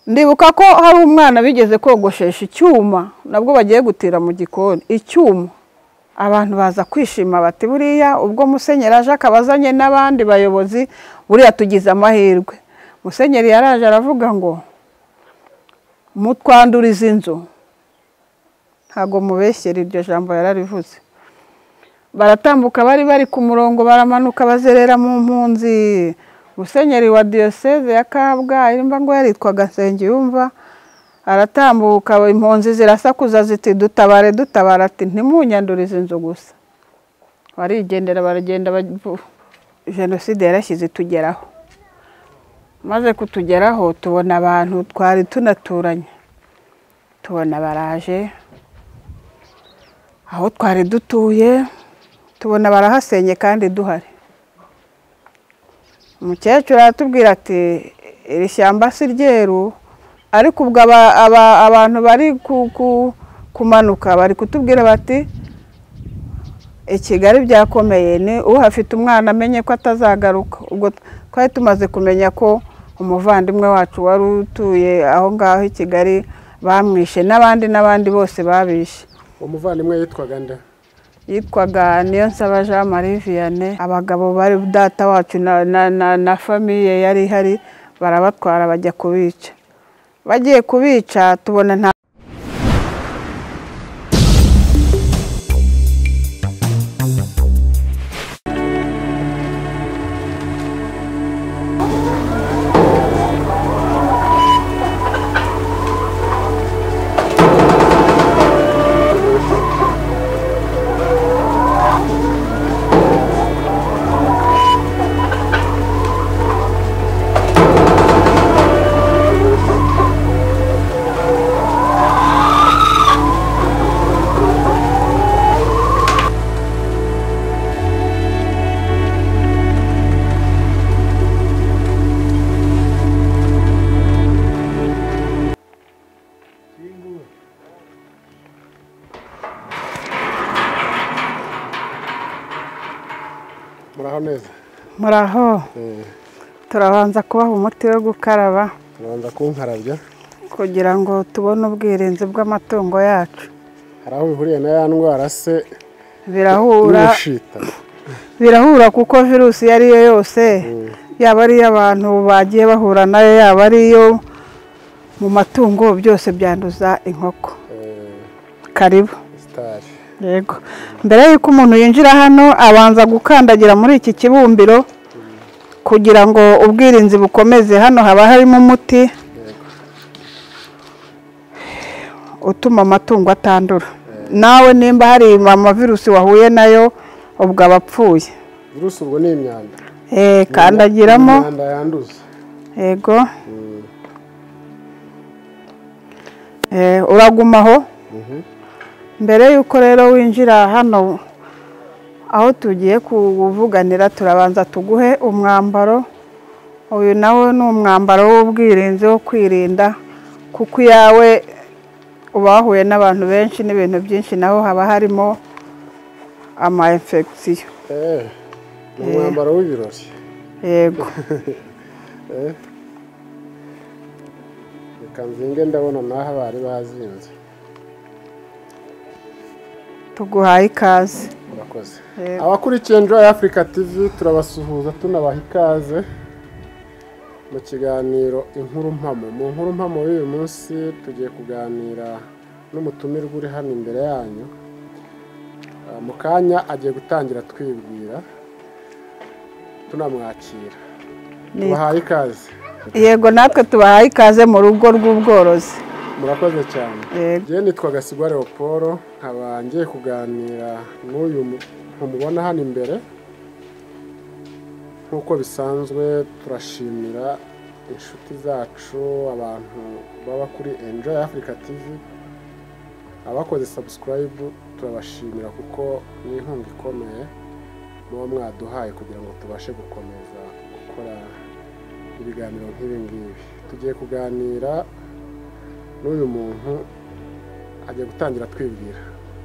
ndibuka ko hari umwana bigeze kogoshesha icyuma nabwo bagiye gutira mu gikoni icyuma abantu baza kwishima bati buriya ubwo musenyeri aje akabazanye n'abandi bayobozi buriya tugize amahirwe musenyeri yaraje aravuga ngo mutwanduriza inzu ntago mubeshyera iryo jambo yararivuze baratambuka bari ku murongo baramanuka bazerera mu mpunzi musenyeri wa diocese ya Kabgayi mba ngo yaritwaga Nsengiyumva aratambuka impunzi zirasakuza ziti dutabare ati ntimunyandurize inzu gusa barigendera baragenda jenoside yarashyize tugeraho maze kutugeraho tubona abantu twari tunaturanye tubona baraje aho twari dutuye tubona barahasenye kandi duhari umukecuru aratubwira ati iri shyamba si ryeru ariko ubwo abantu bari kumanuka bari kutubwira bati Kigali byakomeye ni uhafite umwana amenye ko atazagaruka ubwo twari tumaze kumenya ko umuvandimwe wacu wari utuye aho ngaho i Kigali bamwishe n'abandi bose babishe umuvandimwe yitwaga nde yitwaga Niyonsaba Jean Marie Vianney abagabo bari data wacu na famille yari hari barabatwara bajya kubica bagiye kubica tubona nta muraho turabanza kubaha umuti wo gukaraba turabanza kunkarabya kugira ngo tubone ubwirinzi bw'amatungo yacu hari aho bihuriye na ya ndwara se birahura kuko virusi yari yo yose yaba ari abantu bagiye bahura nayo yaba ari yo mu matungo byose byanduza inkoko karibu yego mbere yuko umuntu yinjira hano abanza gukandagira muri iki kibumbiro kugira ngo ubwirinzi bukomeze hano haba harimo umuti utuma amatungo atandura nawe nimba hari amavirusi wahuye nayo ubwo abapfuye virusi ubwo ni imyanda kandagiramo imyanda yanduza yego uragumaho mbere yuko rero winjira hano aho tugiye kuvuganira turabanza tuguhe umwambaro uyu nawe ni umwambaro w'ubwirinzi wo kwirinda kuko yawe uba wahuye n'abantu benshi n'ibintu byinshi naho haba harimo ama infection umwambaro w'ibirori yego reka nzinge ndabona naho bari bazinze tuguhaye ikaze murakoze abakurikiye Enjoy Africa TV turabasuhuza tunabaha ikaze mu kiganiro inkuru mpamo mu nkuru mpamo y'uyu munsi tugiye kuganira n'umutumirwa uri hano imbere yanyu mu kanya agiye gutangira twibwira tunamwakira tubahaye ikaze yego natwe tubahaye ikaze mu rugo rw'ubworozi murakoze cyane je nitwa Gasigwa Leopold nkaba ngiye kuganira n'uyu mubona hano imbere nk'uko bisanzwe turashimira inshuti zacu abantu baba kuri Enjoy Africa TV abakoze subscribe turabashimira kuko ni inkunga ikomeye muba mwaduhaye kugira ngo tubashe gukomeza gukora ibiganiro nk'ibi ngibi tugiye kuganira n'uyu muntu agiye gutangira twibwira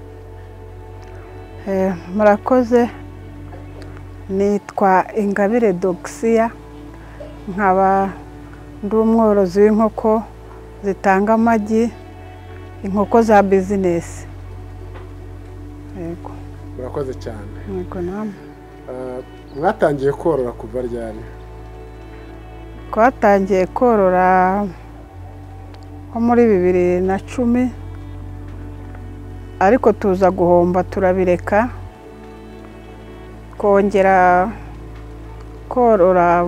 murakoze nitwa Ingabire Doxia nkaba ndi umworozi w'inkoko zitanga amagi, inkoko za bizinesi. Yego. Murakoze cyane. Yego namwe. Mwatangiye korora kuva ryari? Twatangiye korora nko muri 2010, ariko tuza guhomba turabireka, kongera korora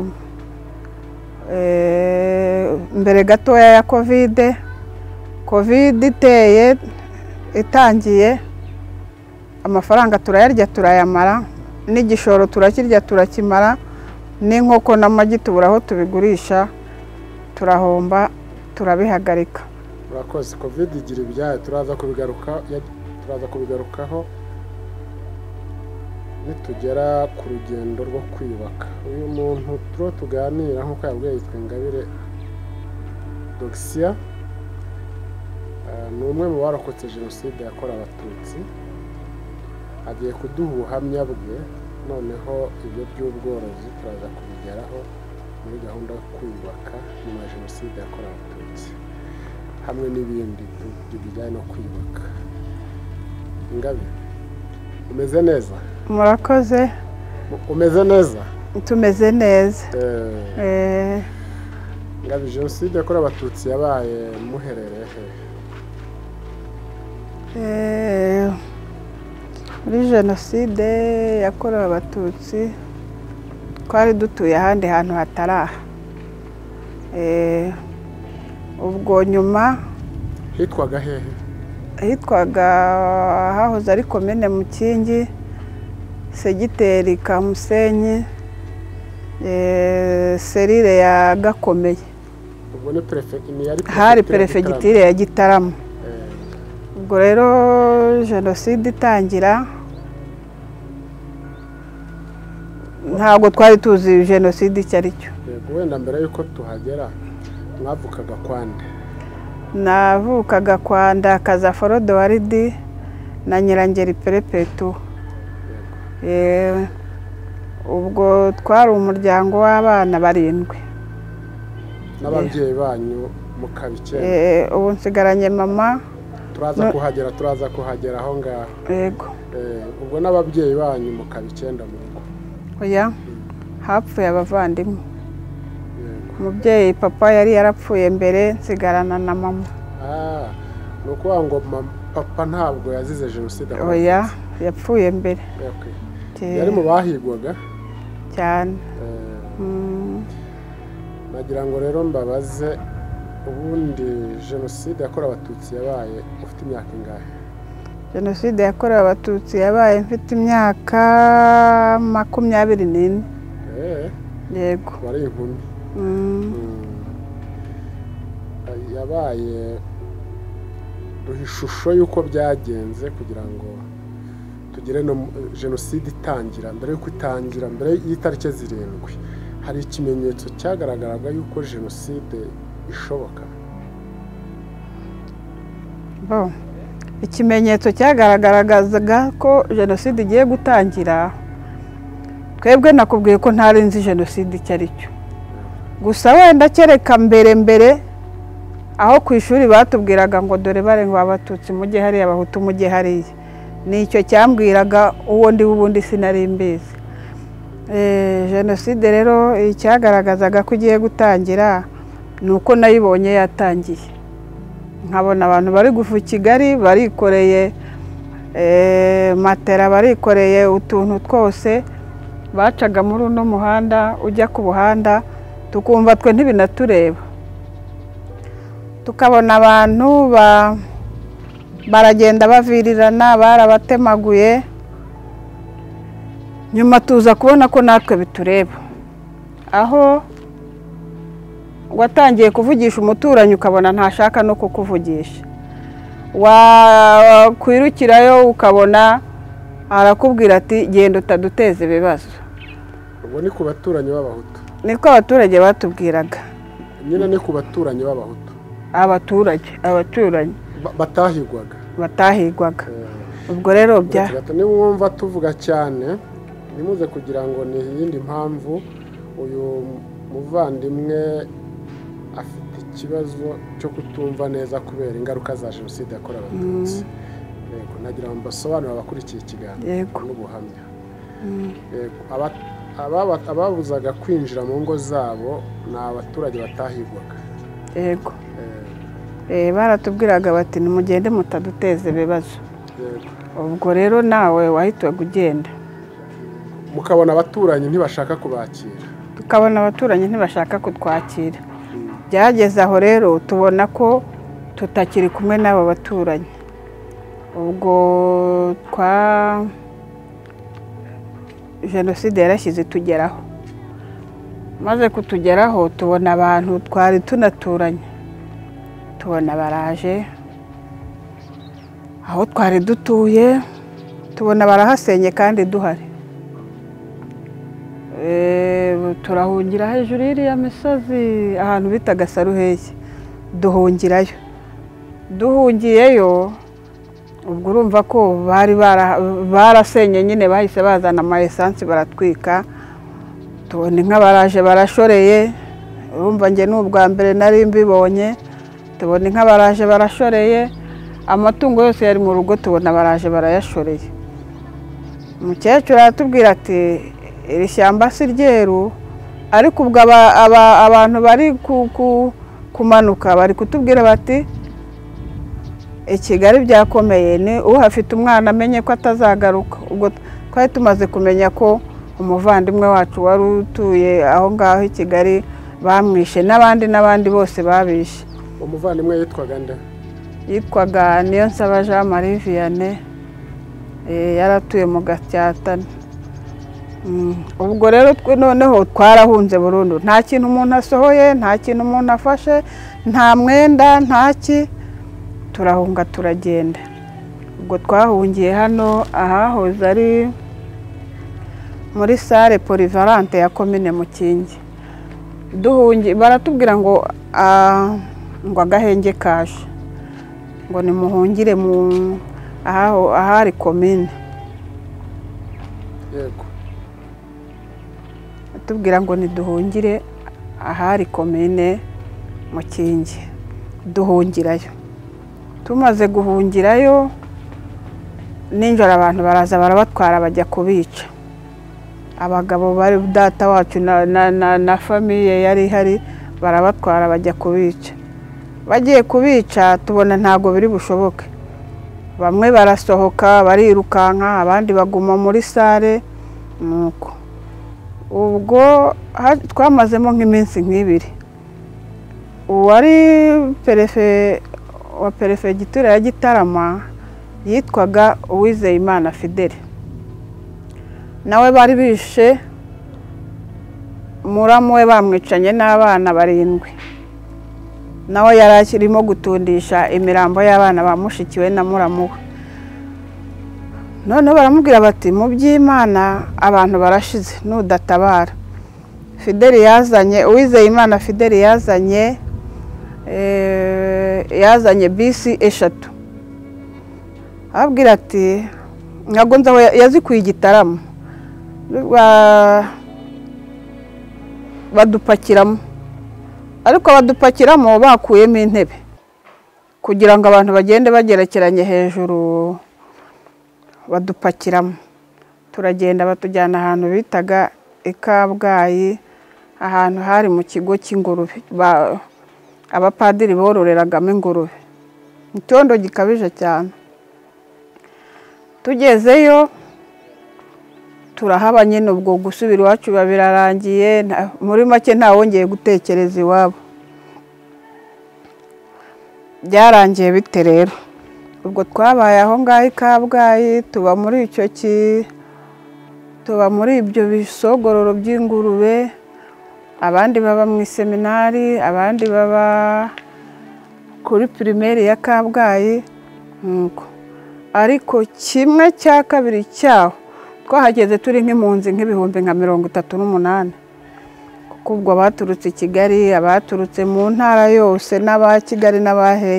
mbere gatoya ya covid iteye itangiye, amafaranga turayarya turayamara, n'igishoro turakirya turakimara, n'inkoko n'amagi tubura aho tubigurisha, turahomba turabihagarika. Murakoze. Covid igira ibyayo, turaza kubigarukaho nitugera ku rugendo rwo kwiyubaka. Uyu muntu turo tuganira nk'uko yabwiye yitwa Ingabire Doxia, ni umwe mu barokotse Jenoside yakorewe Abatutsi. Agiye kuduha ubuhamya bwe, noneho ibyo by'ubworozi turaza kubigeraho muri gahunda yo kwiyubaka nyuma ya Jenoside yakorewe Abatutsi, hamwe n'ibindi bijyanye no kwiyubaka. Ingabire, umeze neza? Murakoze. Umeze neza? Tumeze neza. Ingabire, Jenoside yakorewe Abatutsi yabaye muherereye he? Muri Jenoside yakorewe Abatutsi twari dutuye ahandi hantu hatari aha. Ubwo nyuma hitwaga hehe? Hitwaga hahoze ari komine Mukingi, segiteri Kamusenyi, serire ya Gakomeye. Ubwo ni hari perefegitire ya Gitarama. Ubwo rero Jenoside itangira, ntabwo twari tuzi Jenoside icyo ari cyo. Wenda mbere yuko tuhagera, mwavukaga kwande? Navukaga kwa Ndakaza Forodowaridi na Nyirangeri Perepetu. Ubwo twari umuryango w'abana 7. N'ababyeyi banyu mukabikenda? Ubu nsigaranye mama. Turaza kuhagera aho ngaho. Yego. Ubwo n'ababyeyi banyu mukabikenda mu rugo? Oya, hapfuye abavandimwe. Umubyeyi papa yari yarapfuye mbere, nsigarana na mama. Ni ukuvuga ngo papa ntabwo yazize Jenoside? Oya, yapfuye mbere. Yari mu bahigwaga cyane. Nagira ngo rero mbabaze, ubundi Jenoside yakorewe Abatutsi yabaye ufite imyaka ingahe? Jenoside yakorewe Abatutsi yabaye mfite imyaka 24. Yego. Wari inkumi? Yabaye, duha ishusho y'uko byagenze kugira ngo tugire no Jenoside itangira. Mbere y'uko itangira, mbere y'itariki 7, hari ikimenyetso cyagaragaraga y'uko Jenoside ishoboka? Ikimenyetso cyagaragaraga ko Jenoside igiye gutangira, twebwe nakubwiye ko ntari nzi Jenoside icyo ari cyo. Gusa wenda kereka mbere aho ku ishuri batubwiraga ngo dore bare ngo Abatutsi mujye hariya, Abahutu mujye hariya. Nicyo cyambwiraga, uwo ndi ubundi sinari mbizi. Jenoside rero icyagaragazaga ko igiye gutangira nuko nayibonye yatangiye. Nkabona abantu bari gufu Kigali barikoreye matera, barikoreye utuntu twose, bacaga muri uno muhanda ujya ku buhanda, tukumva twe ntibinatureba. Tukabona abantu baragenda bavirirana, barabatemaguye. Nyuma tuza kubona ko natwe bitureba. Aho watangiye kuvugisha umuturanyi ukabona ntashaka no kukuvugisha, wakwirukirayo ukabona arakubwira ati genda utaduteza ibibazo. Ubwo ni ku baturanyi b'Abahutu? Niko abaturage batubwiraga. Nyine ni ku baturanyi b'Abahutu? Abaturanyi batahigwaga. Ubwo rero niba wumva tuvuga cyane, nimuze kugira ngo ni iyindi mpamvu. Uyu muvandimwe afite ikibazo cyo kutumva neza kubera ingaruka za jenoside yakorewe abatutsi. Yego, nagira ngo mbasobanurire abakurikiye ikiganiro n'ubuhamya. Yego, ababuzaga kwinjira mu ngo zabo ni abaturage batahigwaga. Yego, baratubwiraga bati nimugende mutaduteze ibibazo. Ubwo rero nawe wahitwaga ugenda. Mukabona abaturanyi ntibashaka kubakira. Tukabona abaturanyi ntibashaka kutwakira. Byageze aho rero tubona ko tutakiri kumwe n'abo baturanyi. Ubwo jenoside yarashyize tugeraho. Maze kutugeraho tubona abantu twari tunaturanye. Tubona baraje aho twari dutuye, tubona barahasenye kandi duhari. Turahungira hejuru y'iriya misozi ahantu bitaga Saruheye, duhungirayo. Duhungiyeyo ubwo urumva ko bari barasenye nyine, bahise bazana ama esansi baratwika. Tubona inka baraje barashoreye, urumva nge n'ubwa mbere nari mbibonye. Tubona inka baraje barashoreye, amatungo yose yari mu rugo tubona baraje barayashoreye. Umukecuru aratubwira ati iri shyamba si ryeru, ariko ubwo abantu bari kumanuka bari kutubwira bati i Kigali byakomeye, ni uhafite umwana amenye ko atazagaruka. Ubwo twari tumaze kumenya ko umuvandimwe wacu wari utuye aho ngaho i Kigali bamwishe, n'abandi bose babishe. Umuvandimwe yitwaga nde? Yitwaga Niyonsaba Jean Marie Vianney, yaratuye mu Gatyatane. Ubwo rero noneho twarahunze burundu, nta kintu umuntu asohoye, nta kintu umuntu afashe, nta mwenda, ntaki. Turahunga turagenda. Ubwo twahungiye hano ahahoze ari muri sale polyvalente ya komine Mukingi. Duhungiye baratubwira ngo agahenge kaje, ngo nimuhungire mu ahari komine. Yego, tubwira ngo niduhungire ahari komine Mukingi. Duhungirayo. Tumaze guhungirayo ninjoro abantu baraza barabatwara bajya kubica. Abagabo bari data wacu na famiye yari hari barabatwara bajya kubica. Bagiye kubica tubona ntago biri bushoboke. Bamwe barasohoka barirukanka, abandi baguma muri sale. Nuko ubwo twamazemo nk'iminsi nk'ibiri. Uwari perefe wa perefegitura ya Gitarama yitwaga Uwizeyimana Fidele. Nawe bari bishe muramu we, bamwicanye n'abana 7. Nawe yari akirimo gutundisha imirambo y'abana bamushikiwe na muramu we. None baramubwira bati mu by'Imana abantu barashize nudatabara. Fidele yazanye, Uwizeyimana Fidele yazanye bisi 3. Ababwira ati nyagonza yazikuye Gitarama, badupakiramo, ariko badupakiramo bakuyemo intebe kugira ngo abantu bagende bagerekeranye hejuru. Badupakiramo turagenda batujyana ahantu bitaga Kabgayi, ahantu hari mu kigo cy'ingurube, abapadiri bororeragamo ingurube. Itondo gikabije cyane. Tugezeyo turahaba nyine, ubwo gusubira iwacu babirarangiye, muri make nta wongeye gutekereza iwabo. Byarangiye bite rero? Ubwo twabaye aho ngaho Kabgayi, tuba muri ibyo bisogororo by'ingurube. Abandi baba mu seminari, abandi baba kuri primaire ya Kabgayi. Nuko ariko kimwe cya kabiri cyaho twahageze turi nk'impunzi nk'ibihumbi nka 38. Kuko ubwo baturutse i Kigali, abaturutse mu ntara yose, n'aba Kigali n'abaheye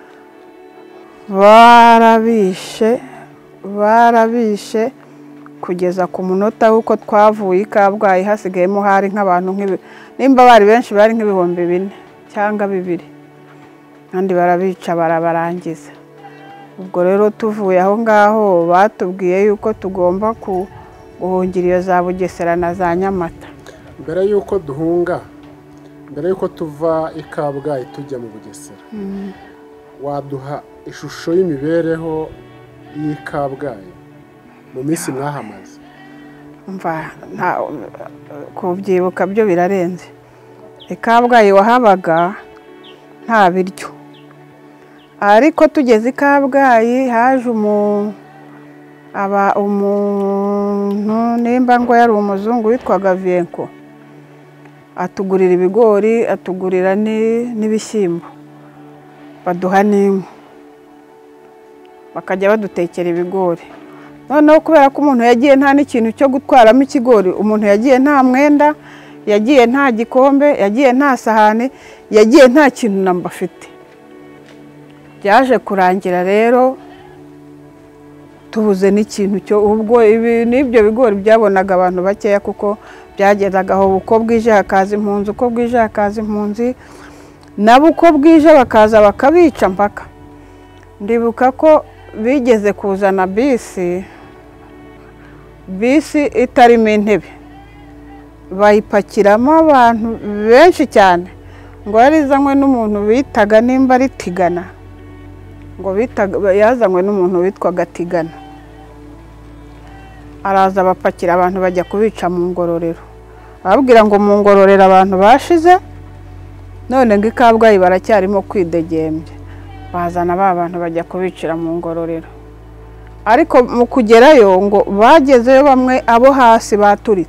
barabishe kugeza ku munota w'uko twavuye Kabgayi hasigayemo hari nk'abantu nimba bari benshi bari nk'ibihumbi 4 cyangwa 2 kandi barabica barabarangiza. Ubwo rero tuvuye aho ngaho batubwiye yuko tugomba guhungira iyo za Bugesera na za Nyamata. Mbere yuko duhunga, mbere yuko tuva i Kabgayi tujya mu Bugesera, waduha ishusho y'imibereho y'i Kabgayi mu minsi mwahamaze? Umva kubyibuka byo birarenze. I Kabgayi wahabaga nta biryo, ariko tugeze I Kabgayi haje umuntu nimba ngo yari umuzungu witwaga Vienko, atugurira ibigori, atugurira n'ibishyimbo, baduha n'impu, bakajya badutekera ibigori. Noneho kubera ko umuntu yagiye nta n'ikintu cyo gutwaramo ikigori, umuntu yagiye nta mwenda, yagiye nta gikombe, yagiye nta sahani, yagiye nta kintu namba afite. Byaje kurangira rero tubuze n'ikintu cyo, ubwo n'ibyo bigori byabonaga abantu bakeya kuko byagezagaho uko bwije hakaza impunzi, uko bwije hakaza impunzi, nabo uko bwije bakaza bakabica mpaka. Ndibuka ko bigeze kuzana bisi itarimo intebe, bayipakiramo abantu benshi cyane, ngo yarizanywe n'umuntu bitaga nimba ari Tigana, ngo yazanywe n'umuntu witwaga Tigana. Araza bapakira abantu bajya kubica mu Ngororero, ababwira ngo mu Ngororero abantu bashize, none ngo I Kabgayi baracyarimo kwidegembya, bazana ba bantu bajya kubicira mu Ngororero. Ariko mu kugerayo ngo bagezeyo bamwe abo hasi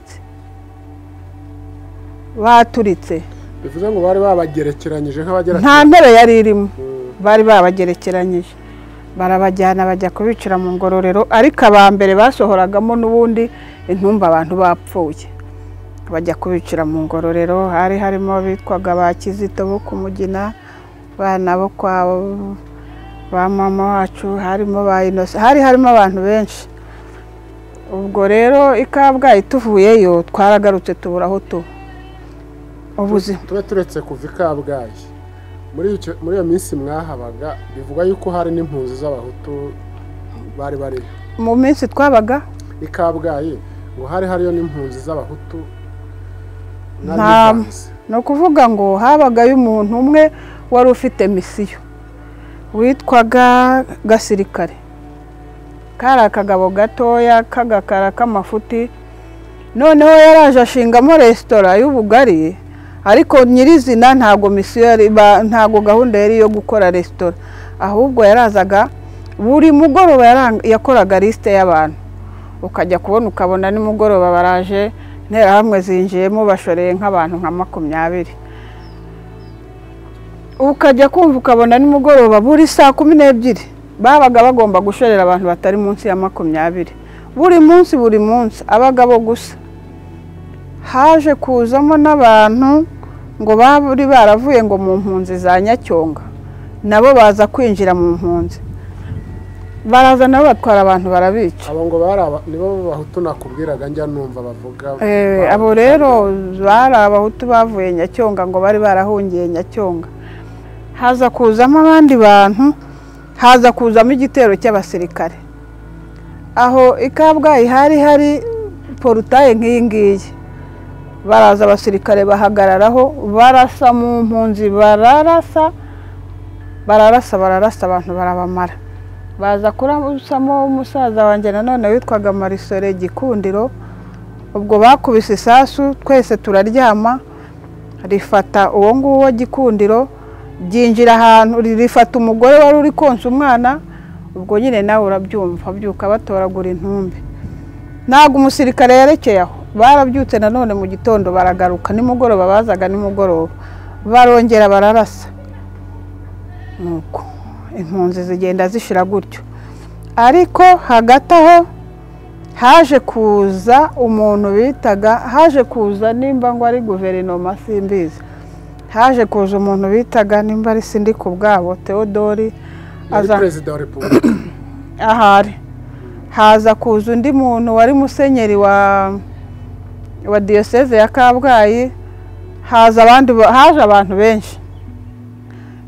baturitse, bivuze ngo bari babagerekeranyije nk'abagera, nta ntebe yari irimo, bari babagerekeranyije, barabajyana bajya kubicira mu Ngororero. Ariko abambere basohoragamo n'ubundi intumba abantu bapfuye, bajya kubicira mu Ngororero. Hari harimo bitwaga ba Kizito bo kumugina, bana bo kwa ba mama wacu, harimo ba Innocent, harimo abantu benshi. Ubwo rero I Kabgayi tuvuyeyo twaragarutse tubura aho ubuzima. Tube turetse kuva I Kabgayi, muri iyo minsi mwahabaga bivuga yuko hari n'impunzi z'abahutu bari mu minsi twabaga I Kabgayi, ngo hariyo n'impunzi z'abahutu. No kuvuga ngo habagayo umuntu umwe wari ufite misiyo witwaga Gasirikare, kari akagabo gatoya kagakara k'amafuti. Noneho yaraje ashingamo resitora y'ubugari, ariko nyirizina ntago misiyo ntago gahunda yari yo gukora resitora, ahubwo yarazaga buri mugoroba yakoraga liste y'abantu, ukajya kubona ukabona ni mugoroba baraje ntera hamwe zinjiyemo bashoreye nk'abantu nka 20. Ukajya kumva ukabona ni mugoroba buri saa 12 babaga bagomba gushorera abantu batari munsi ya 20. Buri munsi abagabo gusa. Haje kuzamo n'abantu ngo bari baravuye ngo mu mpunzi za Nyacyonga, nabo baza kwinjira mu mpunzi, baraza nabo batwara abantu barabica. Abo ngo nibo bahutu nakubwiraga njya numva bavuga. Abo rero bari abahutu bavuye Nyacyonga, ngo bari barahungiye Nyacyonga. Haza kuzamo abandi bantu, haza kuzamo igitero cy'abasirikare. Aho I Kabgayi hari porutaye nk'iyi ngiyi, baraza abasirikare bahagararaho, barasa mu mpunzi, bararasa abantu barabamara. Baza kurasamo umusaza wanjye nanone witwaga Marisore Gikundiro. Ubwo bakubise isasu, twese turaryama, rifata uwo nguwo Gikundiro, byinjira ahantu, rifata umugore wari uri konsa umwana. Ubwo nyine nawe urabyumva, byuka batoragura intumbi. Ntago umusirikare yerekeye aho, barabyutse nanone mu gitondo baragaruka, nimugoroba bazaga nimugoroba barongera bararasa. Nuko impunzi zigenda zishira gutyo. Ariko hagati aho haje kuza umuntu bitaga, haje kuza nimba ngo ari guverinoma simbizi, haje kuza umuntu bitaga nimba ari Sindikubwabo Theodore, aza president wa Republika. Ahari haza kuza undi muntu wari musenyeri wa diocese ya Kabgayi, haje abantu benshi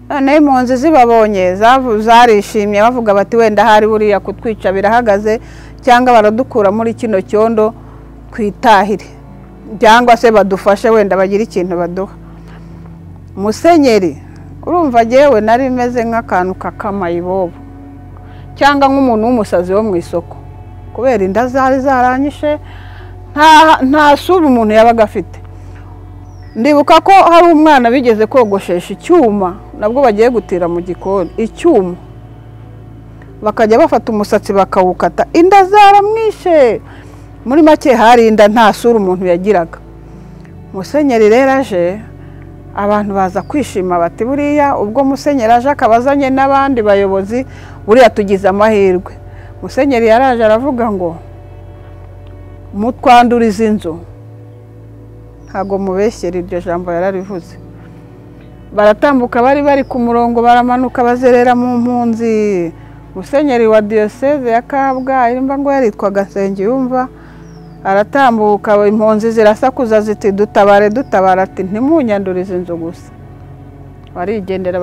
none impunzi zibabonye zarishimye bavuga bati wenda hari buriya kutwica birahagaze cyangwa baradukura muri kino cyondo twitahire cyangwa se badufashe wenda bagira ikintu baduha. Musenyeri urumva jewe nari meze nk'akantu kakamayibobo cyangwa nk'umuntu w'umusazi wo mu isoko kubera inda zari zaranyishe nta sura umuntu yabaga afite. Ndibuka ko hari umwana bigeze kogoshesha icyuma nabwo bagiye gutira mu gikoni icyuma bakajya bafata umusatsi bakawukata inda zaramwishe. Muri make hari inda nta sura umuntu yagiraga. Musenyeri rero aje abantu baza kwishima bati buriya ubwo Musenyeri aje akabazanye n'abandi bayobozi buriya tugize amahirwe. Musenyeri yaraje aravuga ngo mutwanduriza inzu. Ntago mubeshyera iryo jambo yararivuze. Baratambuka bari ku murongo baramanuka bazerera mu mpunzi. Musenyeri wa diocese ya Kabgayi mba ngo yaritwaga Nsengiyumva aratambuka impunzi zirasakuza ziti dutabare ati ntimunyandurize inzu gusa. Barigendera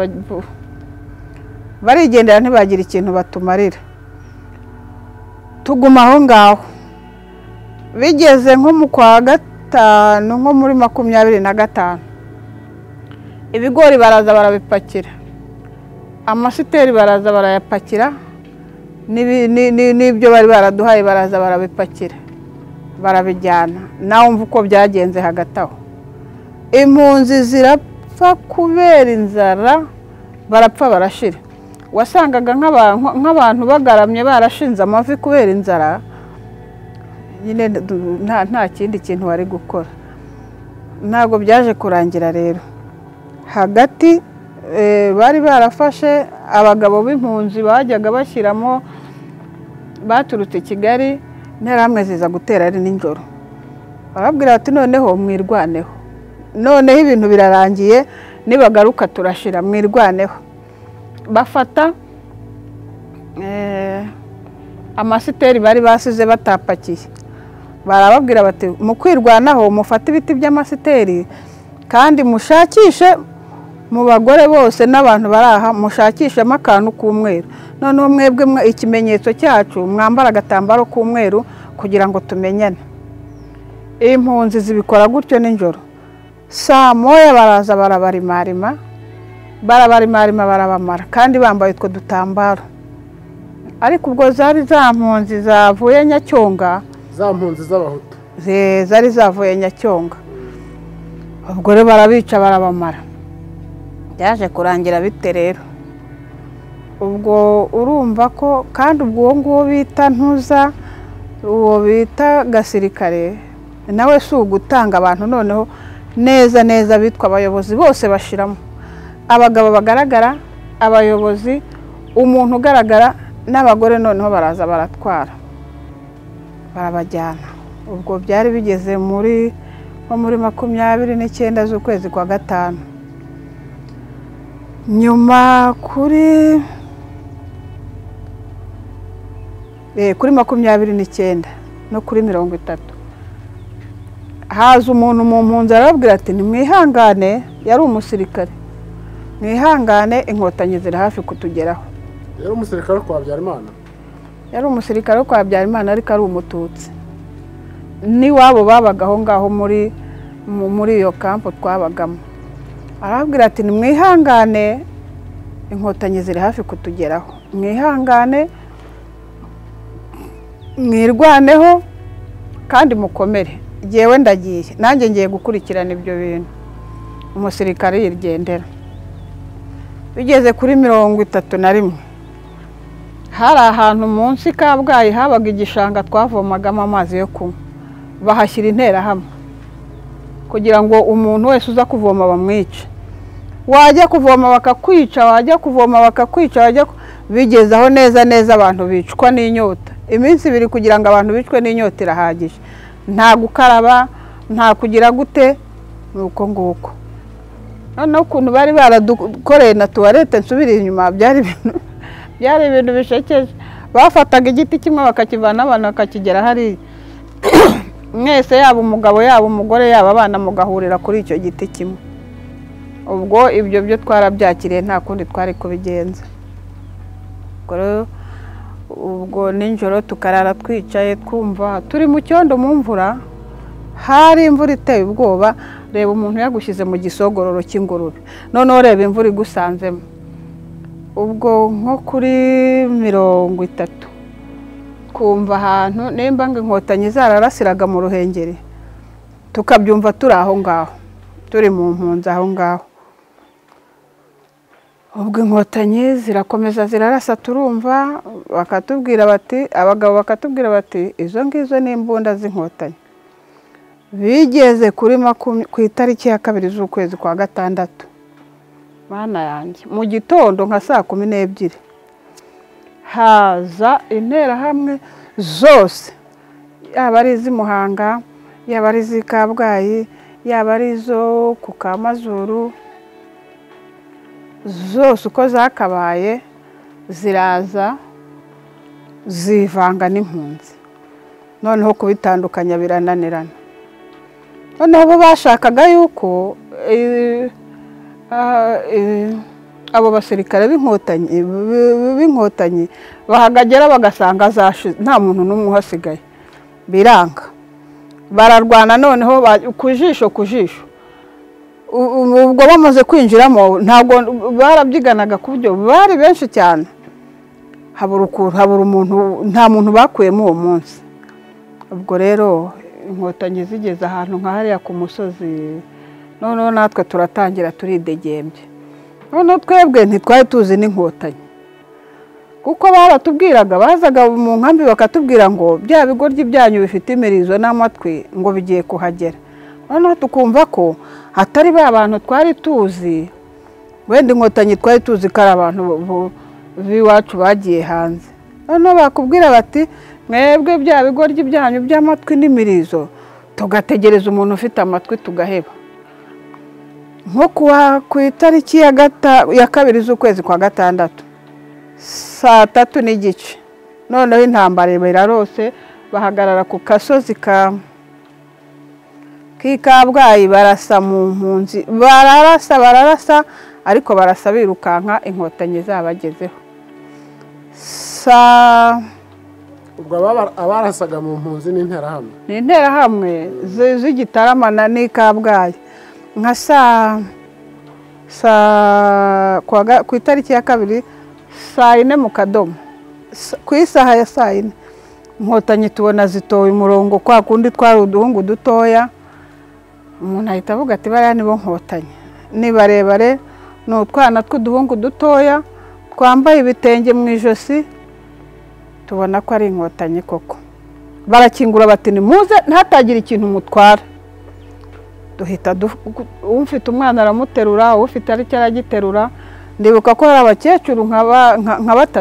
barigendera ntibagira ikintu batumarira. Tuguma aho ngaho bigeze nko mu kwa gatanu nko muri 25 ibigori baraza barabipakira, amasiteri baraza barayapakira, n'ibyo bari baraduhaye baraza barabipakira barabijyana. Nawe umva uko byagenze hagati aho impunzi zirapfa kubera inzara barapfa barashira. Wasangaga nk'abantu bagaramye barashinze amavi kubera inzara nyine nta kindi kintu wari gukora. Ntabwo byaje kurangira rero hagati bari barafashe abagabo b'impunzi bajyaga bashyiramo baturutse Kigali Interahamwe ziza gutera ari ninjoro. Barabwira ati noneho mwirwaneho, noneho ibintu birarangiye nibagaruka turashira mwirwaneho. Bafata amasiteri bari basize batapakiye barababwira bati mu kwirwanaho mufata ibiti by'amasiteri kandi mushakishe mu bagore bose n'abantu baraha mushakishemo akantu k'umweru. Noneho mwebwe ikimenyetso cyacu mwambara agatambaro k'umweru kugira ngo tumenyane. Impunzi zibikora gutyo ninjoro. Saa moya baraza barabarimarima barabamara kandi bambaye utwo dutambaro. Ariko ubwo zari za mpunzi zavuye Nyacyonga, za mpunzi z'abahutu zari zavuye Nyacyonga. Ubwo rero barabica barabamara. Byaje kurangira bite rero? Ubwo urumva ko kandi ubwo nguwo bita ntuza uwo bita gasirikare nawe si ugutanga abantu noneho neza bitwa abayobozi bose bashiramo. Abagabo bagaragara, abayobozi, umuntu ugaragara n'abagore noneho baraza baratwara barabajyana. Ubwo byari bigeze muri 29 z'ukwezi kwa gatanu. Nyuma kuri 29 no kuri 30 haza umuntu mu mpunzi arabwira ati nimwihangane. Yari umusirikare, mwihangane inkotanyi ziri hafi kutugeraho. Yari umusirikare kwa Habyarimana? Yari umusirikare kwa Habyarimana ariko ari umututsi. Ni wabo babagaho ngaho muri iyo kampo twabagamo. Arabwira ati nimwihangane inkotanyi ziri hafi kutugeraho, mwihangane mwirwaneho kandi mukomere. Jewe ndagiye nanjye ngiye gukurikirana ibyo bintu. Umusirikare yigendera. Bigeze kuri 31 hari ahantu munsi Kabgayi habaga igishanga twavomagamo amazi yo kunywa. Bahashyira Interahamwe kugira ngo umuntu wese uza kuvoma bamwice. Wajya kuvoma bakakwica, wajya kuvoma bakakwica, bigeze aho neza abantu bicwa n'inyota. Iminsi 2 kugira ngo abantu bicwe n'inyota irahagije. Nta gukaraba, nta kugira gute, nuko nguko. Noneho ukuntu bari baradukoreye na tuwarete nsubira inyuma byari ibintu bishekeje. Bafataga igiti kimwe bakakivana abantu bakakigera hari mwese yaba umugabo yaba umugore yaba abana mugahurira kuri icyo giti kimwe. ubwo ibyo byo twarabyakiriye nta kundi twari kubigenza. Ubwo nijoro tukarara twicaye twumva turi mu cyondo mu mvura, hari imvura iteye ubwoba. Reba umuntu yagushyize mu gisogororo cy'ingurube, noneho reba imvura igusanzemo. Ubwo nko kuri 30 twumva ahantu nimba ngo inkotanyi zararasiraga mu Ruhengeri, tukabyumva turi aho ngaho, turi mu mpunzi aho ngaho. Ubwo inkotanyi zirakomeza zirarasa, turumva bakatubwira bati, abagabo bakatubwira bati izo ngizo ni imbunda z'inkotanyi. Bigeze kuri ku itariki ya 2 z'ukwezi kwa gatandatu, mana yanjye, mu gitondo nka saa 12 haza interahamwe zose, yaba ari iz'i Muhanga, yaba ari iz'i Kabgayi, yaba ari izo ku Kamazuru, zose uko zakabaye ziraza zivanga n'impunzi. Noneho kubitandukanya birananirana. Noneho bo bashakaga yuko abo basirikare b'inkotanyi bahagagera bagasanga nta muntu n'umwe uhasigaye, biranga bararwana. Noneho ku jisho ubwo bamaze kwinjiramo ntabwo barabyiganaga ku byo bari benshi cyane, habura umuntu, nta muntu bakuyemo uwo munsi. Ubwo rero inkotanyi zigeze ahantu nka hariya ku musozi, noneho natwe turatangira turidegembye. Noneho twebwe ntitwari tuzi n'inkotanyi, kuko baratubwiraga, bazaga mu nkambi bakatubwira ngo bya bigoryi byanyu bifite imirizo n'amatwi ngo bigiye kuhagera. Noneho tukumva ko hatari ba bantu twari tuzi, wenda inkotanyi twari tuzi ko ari abantu b'iwacu bagiye hanze. Noneho bakubwira bati mwebwe bya bigoryi byanyu by'amatwi n'imirizo, tugategereza umuntu ufite amatwi tugaheba. Nko ku itariki ya 2 z'ukwezi kwa gatandatu saa 3:30, noneho intambara irarose, bahagarara ku kasozi k'Ikabgayi, barasa mu mpunzi, bararasa ariko barasa birukanka, inkotanyi zabagezeho. Ubwo abarasaga mu mpunzi n'interahamwe, z'Igitarama n'Ikabgayi, nka ku itariki ya 2 saa 4 mu Kadomo, ku isaha ya saa 4 inkotanyi tubona zitoye umurongo, kwa kundi twari uduhungu dutoya. Umuntu ahita avuga ati bariya nibo nkotanyi, ni barebare, ni utwana tw'uduhungu dutoya twambaye ibitenge mu ijosi, tubona ko ari inkotanyi koko. Barakingura bati nimuze ntatagira ikintu mutwara. Duhita ufite umwana aramuterura, ufite ari cyo aragiterura. Ndibuka ko hari abakecuru nka 3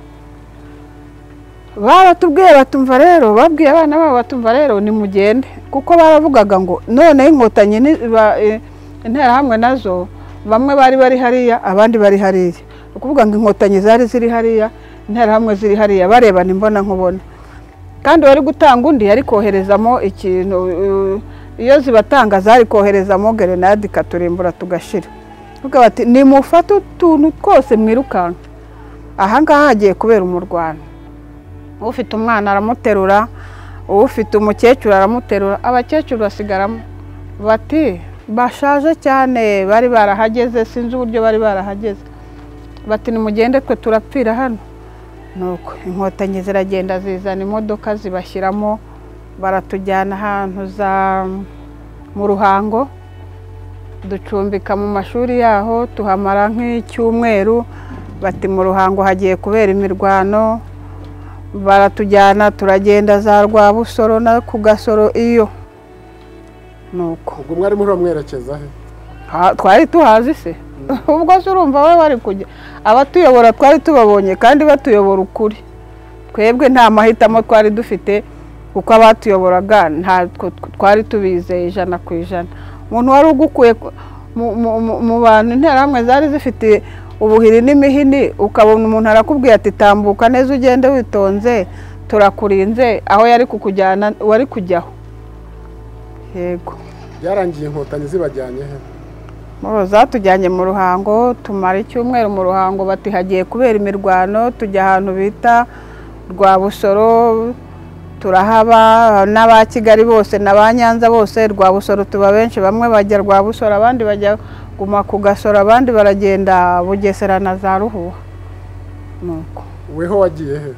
baratubwiye batumva rero, babwiye abana babo batumva rero nimugende, kuko baravugaga ngo none inkotanyi interahamwe nazo bamwe bari hariya, abandi bari hariya. Ukuvuga ngo inkotanyi ziri hariya, interahamwe ziri hariya, barebana imbona nkubona. Kandi wari gutanga undi yari koherezamo ikintu, iyo zibatanga zari koherezamo grenade ikaturimbura tugashira. Vuga bati nimufate utuntu twose mwirukanka, aha ngaha hagiye kubera umurwano. Ufite umwana aramuterura, ufite umukecuru aramuterura. Abakecuru basigaramo bati bashaje cyane, bari barahageze, sinzi uburyo bari barahageze. Bati nimugende twe turapfira hano. Nuko inkotanyi ziragenda zizana imodoka zibashyiramo, baratujyana ahantu mu Ruhango, ducumbika mu mashuri yaho, tuhamara nk'icyumweru. Bati mu Ruhango hagiye kubera imirwano, baratujyana turagenda za Rwabusoro na ku Gasoro iyo. Nuko ubwo mwari muri mwerekeza he? Twari tuhazi se. Ubwo se urumva we wari kujya, abatuyobora twari tubabonye kandi batuyobora ukuri. Twebwe nta mahitamo twari dufite, kuko abatuyoboraga nta twari tubizeye 100%. Umuntu wari ugukuye mu bantu interahamwe zari zifite ubuhiri n'imihini, ukabona umuntu arakubwiye ati tambuka neza ugende witonze, turakurinze, aho yari kukujyana wari kujyaho. Yego. Byarangiye inkotanyi zibajyanye he? zatujyanye mu ruhango, tumara icyumweru mu ruhango, bati hagiye kubera imirwano, tujya ahantu bita Rwabusoro, turahaba n'aba Kigali bose n'aba Nyanza bose. Rwabusoro tuba benshi, bamwe bajya Rwabusoro, abandi bajya guma ku Gasoro, abandi baragenda Bugesera na za Ruhuha. Nuko weho wagiye he?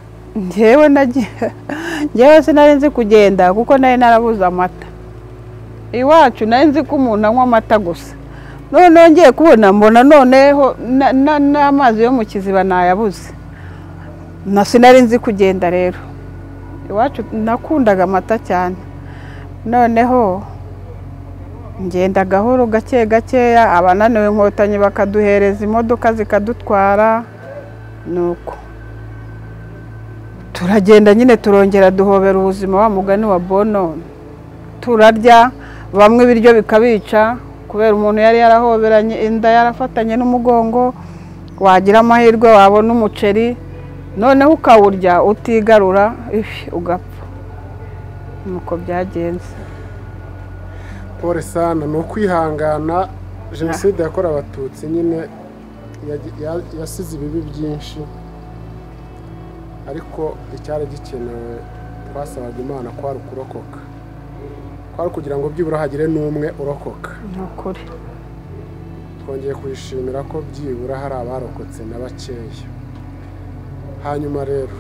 Njyewe sinari nzi kugenda kuko nari narabuze amata iwacu, nari nzi ko umuntu anywa amata gusa. None ngiye kubona mbona noneho n'amazi yo mu kiziba nayabuze, sinari nzi kugenda rero. Iwacu nakundaga amata cyane, noneho ngenda gahoro gake gakeya, abananiwe Inkotanyi bakaduhereza imodoka zikadutwara. Nuko turagenda nyine, turongera duhobera ubuzima, wa mugani wa Bono. Turarya, bamwe ibiryo bikabica kubera umuntu yari yarahoberanye, inda yarafatanye n'umugongo, wagira amahirwe wabona umuceri, noneho ukawurya utigarura ugapfa. Nuko byagenze. Pole sana, ni ukwihangana. Jenoside yakorewe Abatutsi nyine yasize ibibi byinshi, ariko icyari gikenewe twasabaga Imana ko ari ukurokoka, kwari kugira ngo byibura hagire n'umwe urokoka. Nukuri twongeye kwishimira ko byibura hari abarokotse na bakeya. Hanyuma rero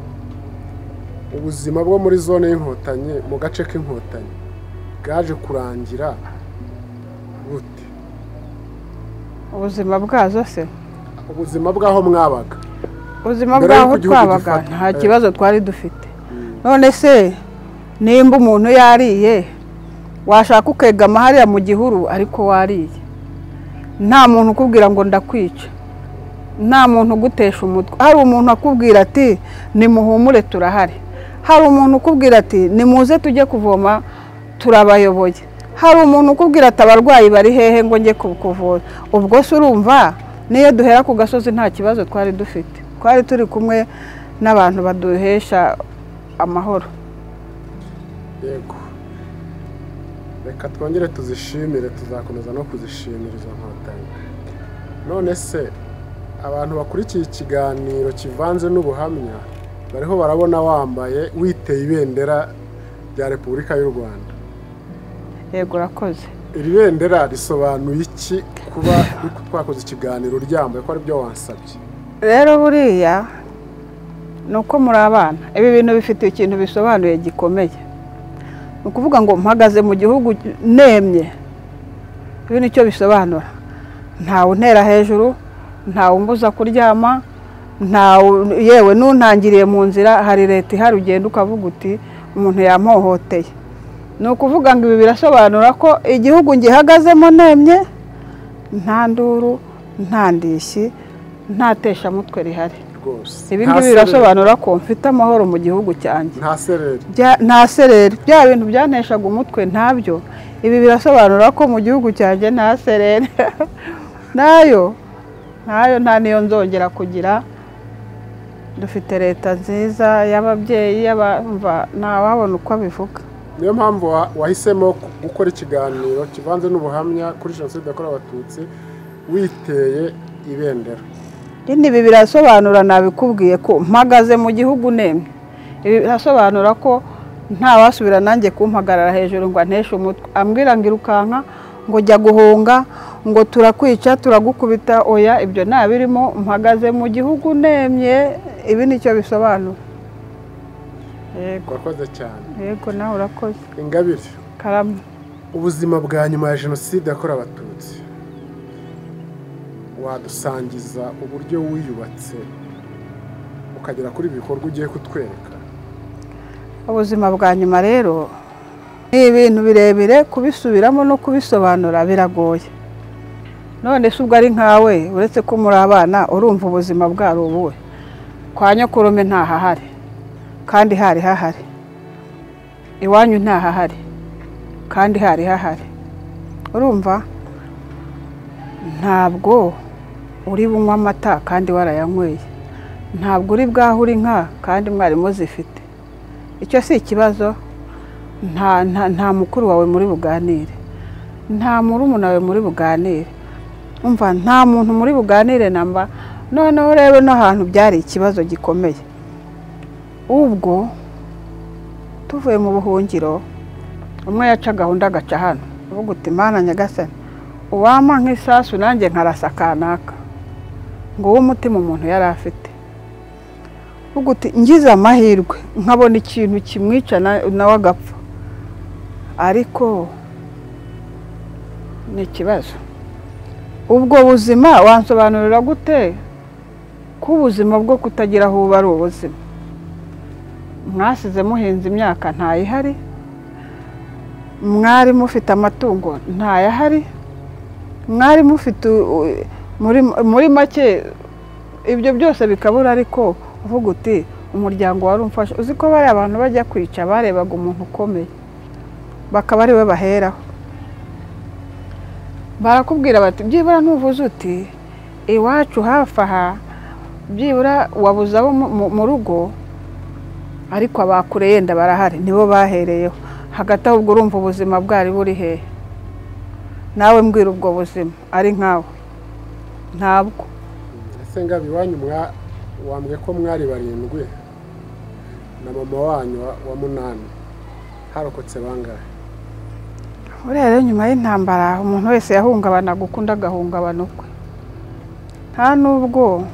ubuzima bwo muri zone y'Inkotanyi, mu gace k'Inkotanyi, bwaje kurangira gute? ubuzima bwazo se? Ubuzima bwaho mwabaga? Ubuzima bwaho twabaga nta kibazo twari dufite. None se nimba umuntu yariye, washaka ukegama hariya mu gihuru ariko wariye, nta muntu ukubwira ngo ndakwica, nta muntu ugutesha umutwe. Hari umuntu akubwira ati nimuhumure turahari, hari umuntu ukubwira ati nimuze tujye kuvoma turabayoboye, hari umuntu ukubwira ati abarwayi bari hehe ngo njye kuvura. Ubwo se urumva niyo duhera ku gasozi nta kibazo twari dufite, twari turi kumwe n'abantu baduhesha amahoro. Yego, reka twongere tuzishimire, tuzakomeza no kuzishimira izo Nkotanyi. None se abantu bakurikiye ikiganiro kivanze n'ubuhamya bariho barabona wambaye witeye ibendera rya Repubulika y'u Rwanda. Yego, urakoze. Iri bendera risobanuye iki kuba twakoze ikiganiro ryambaye, ko ari byo wansabye? Rero buriya nuko muri abana, ibi bintu bifite ikintu bisobanuye gikomeye. Ukuvuga ngo mpagaze mu gihugu nemye, ibi nicyo bisobanura. Ntawe untera hejuru, ntawe umbuza kuryama, ntawe yewe nuntangiriye mu nzira hari leta ihari, ugenda ukavuga uti umuntu yampohoteye. Ni ukuvuga ngo ibi birasobanura ko igihugu ngihagazemo nemye, nta nduru, nta ndishyi, nta teshamutwe rihari. Ibi ngibi birasobanura ko mfite amahoro mu gihugu cyanjye. Nta sereri, bya bintu byaneshaga umutwe ntabyo. Ibi birasobanura ko mu gihugu cyanjye nta sereri, nayo nta niyo nzongera kugira. Dufite leta nziza y'ababyeyi, ntawabona uko abivuga. Niyo mpamvu wahisemo gukora ikiganiro kivanze n'ubuhamya kuri Jenoside yakorewe Abatutsi witeye ibendera. Ibi birasobanura, nabikubwiye ko mpagaze mu gihugu nemye. Ibi birasobanura ko nta wasubira nanjye kumpagarara hejuru ngo anteshe umutwe, ambwira ngo irukanka, ngo jya guhunga, ngo turakwica turagukubita. Oya, ibyo nta birimo. Mpagaze mu gihugu nemye, ibi nicyo bisobanura. Yego, urakoze cyane. Yego, nawe urakoze. Ingabire, karama. Ubuzima bwa nyuma ya Jenoside yakorewe Abatutsi, wadusangiza uburyo wiyubatse ukagera kuri ibikorwa ugiye kutwereka? Ubuzima bwa nyuma rero ni ibintu birebire, kubisubiramo no kubisobanura biragoye. None se ubwo ari nkawe, uretse ko muri abana, urumva ubuzima bwari ubuhe? Kwa nyokurume ntahahari kandi hari hahari, iwanyu ntahahari kandi hari hahari. Urumva ntabwo uri bunywa amata kandi warayanyweye, ntabwo uri bwahure inka kandi mwari muzifite. Icyo si ikibazo. Nta mukuru wawe muri buganire, nta murumuna wawe muri buganire. umva nta muntu muri buganire namba. Noneho rero n'ahantu byari ikibazo gikomeye. Ubwo tuvuye mu buhungiro umwe yaca gahunda agaca hano uvuga uti Mana Nyagasani uwampa nk'isasu nanjye nkarasa kanaka ngo uwo mutima umuntu yari afite. Uvuga uti ngize amahirwe nkabona ikintu kimwica nawe agapfa, ariko ni ikibazo. Ubwo buzima wansobanurira gute ko ubuzima bwo kutagira aho uba ari ubuzima? Mwasize muhinze imyaka ntayihari, mwari mufite amatungo ntayahari, mwari mufite muri make ibyo byose bikabura, ariko uvuga uti umuryango wari umfasha. Uzi ko bari abantu bajya kwica barebaga umuntu ukomeye bakaba ari we baheraho, barakubwira bati byibura ntuvuze uti iwacu hafi aha byibura wabuze abo mu rugo, ariko abakure yenda barahari nibo bahereyeho. Hagati aho ubwo urumva ubuzima bwari buri hehe? Nawe mbwira ubwo buzima ari nkawe ntabwo. Ese Ngabe iwanyu wambwe ko mwari 7 na mama wanyu wa 8, harokotse bangahe? Rero nyuma y'intambara umuntu wese yahungabana gukunda gahungabana ukwe, nta nubwo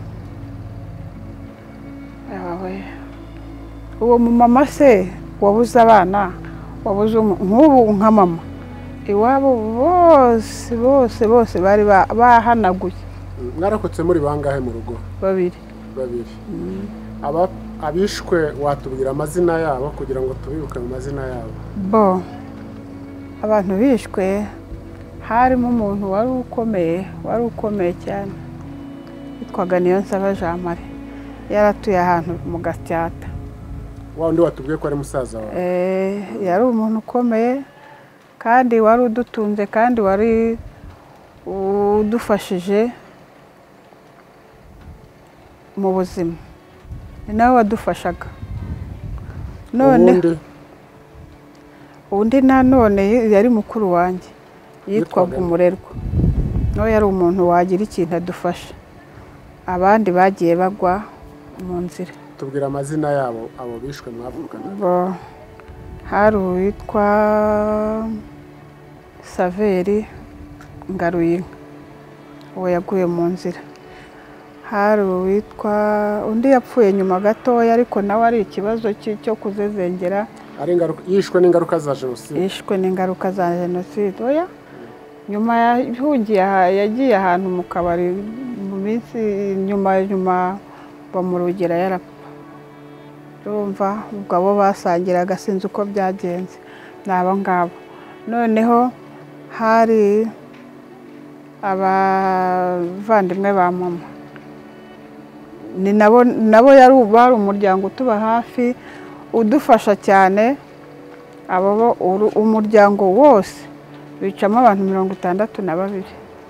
uwo mumama se wabuze abana, wabuze nk'ubu nka mama iwabo bose bari bahanaguye. Mwarakotse muri bangahe mu rugo? 2. Abishwe watubwira amazina yabo kugira ngo tubibuke mu mazina yabo? Bo abantu bishwe harimo umuntu wari ukomeye cyane yitwaga Niyonsaba Jean Marie, yaratuye ahantu mu Gasyata. Wa undi watubwiye ko ari musaza wawe? Yari umuntu ukomeye kandi wari udutunze kandi wari udufashije mu buzima, ni nawe wadufashaga. None undi nanone yari mukuru wanjye yitwaga Umurerwa, nawe yari umuntu wagira ikintu adufasha. Abandi bagiye bagwa mu nzira. Tubwira amazina yabo abo bishwe mwavugana? Hari uwitwa Saveri Ngaruyinka, uwo yaguye mu nzira. Hari uwitwa undi yapfuye nyuma gatoya, ariko nawe ari ikibazo cyo kuzezengera. Yishwe n'ingaruka za Jenoside? Yishwe n'ingaruka za Jenoside. Oya, nyuma yagiye ahantu mu kabari mu minsi nyuma bamurugera yarapfa. Urumva ubwo abo basangiraga sinzi uko byagenze nabo ngabo. Noneho hari abavandimwe ba mama, ni nabo bari umuryango utuba hafi udufasha cyane. Abo umuryango wose bicamo abantu 62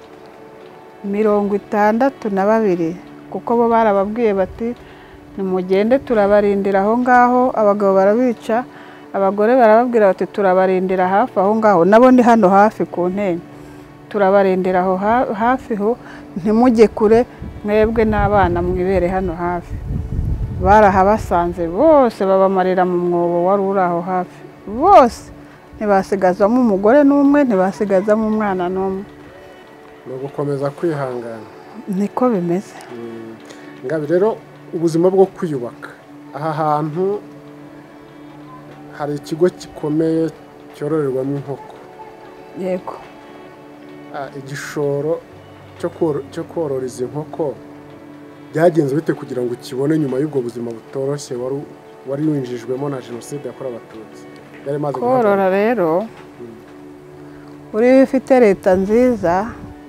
kuko bo barababwiye bati nimugende turabarindira aho ngaho. Abagabo barabica, abagore barababwira bati turabarindira hafi aho ngaho, nabo ni hano hafi ku Ntenyo, turabarindira aho hafi ho, ntimujye kure mwebwe n'abana mwibere hano hafi. Barahabasanze bose babamarira mu mwobo wari uri aho hafi, bose ntibasigazamo umugore n'umwe, ntibasigazamo umwana n'umwe. No gukomeza kwihangana niko bimeze. Ngabe rero ubuzima bwo kwiyubaka aha hantu hari ikigo gikomeye cyororerwamo inkoko. Yego. Igishoro cyo korora izi nkoko byagenze bite kugira ngo ukibone nyuma y'ubwo buzima butoroshye wari winjijwemo na Jenoside yakorewe Abatutsi? Korora rero uri ufite leta nziza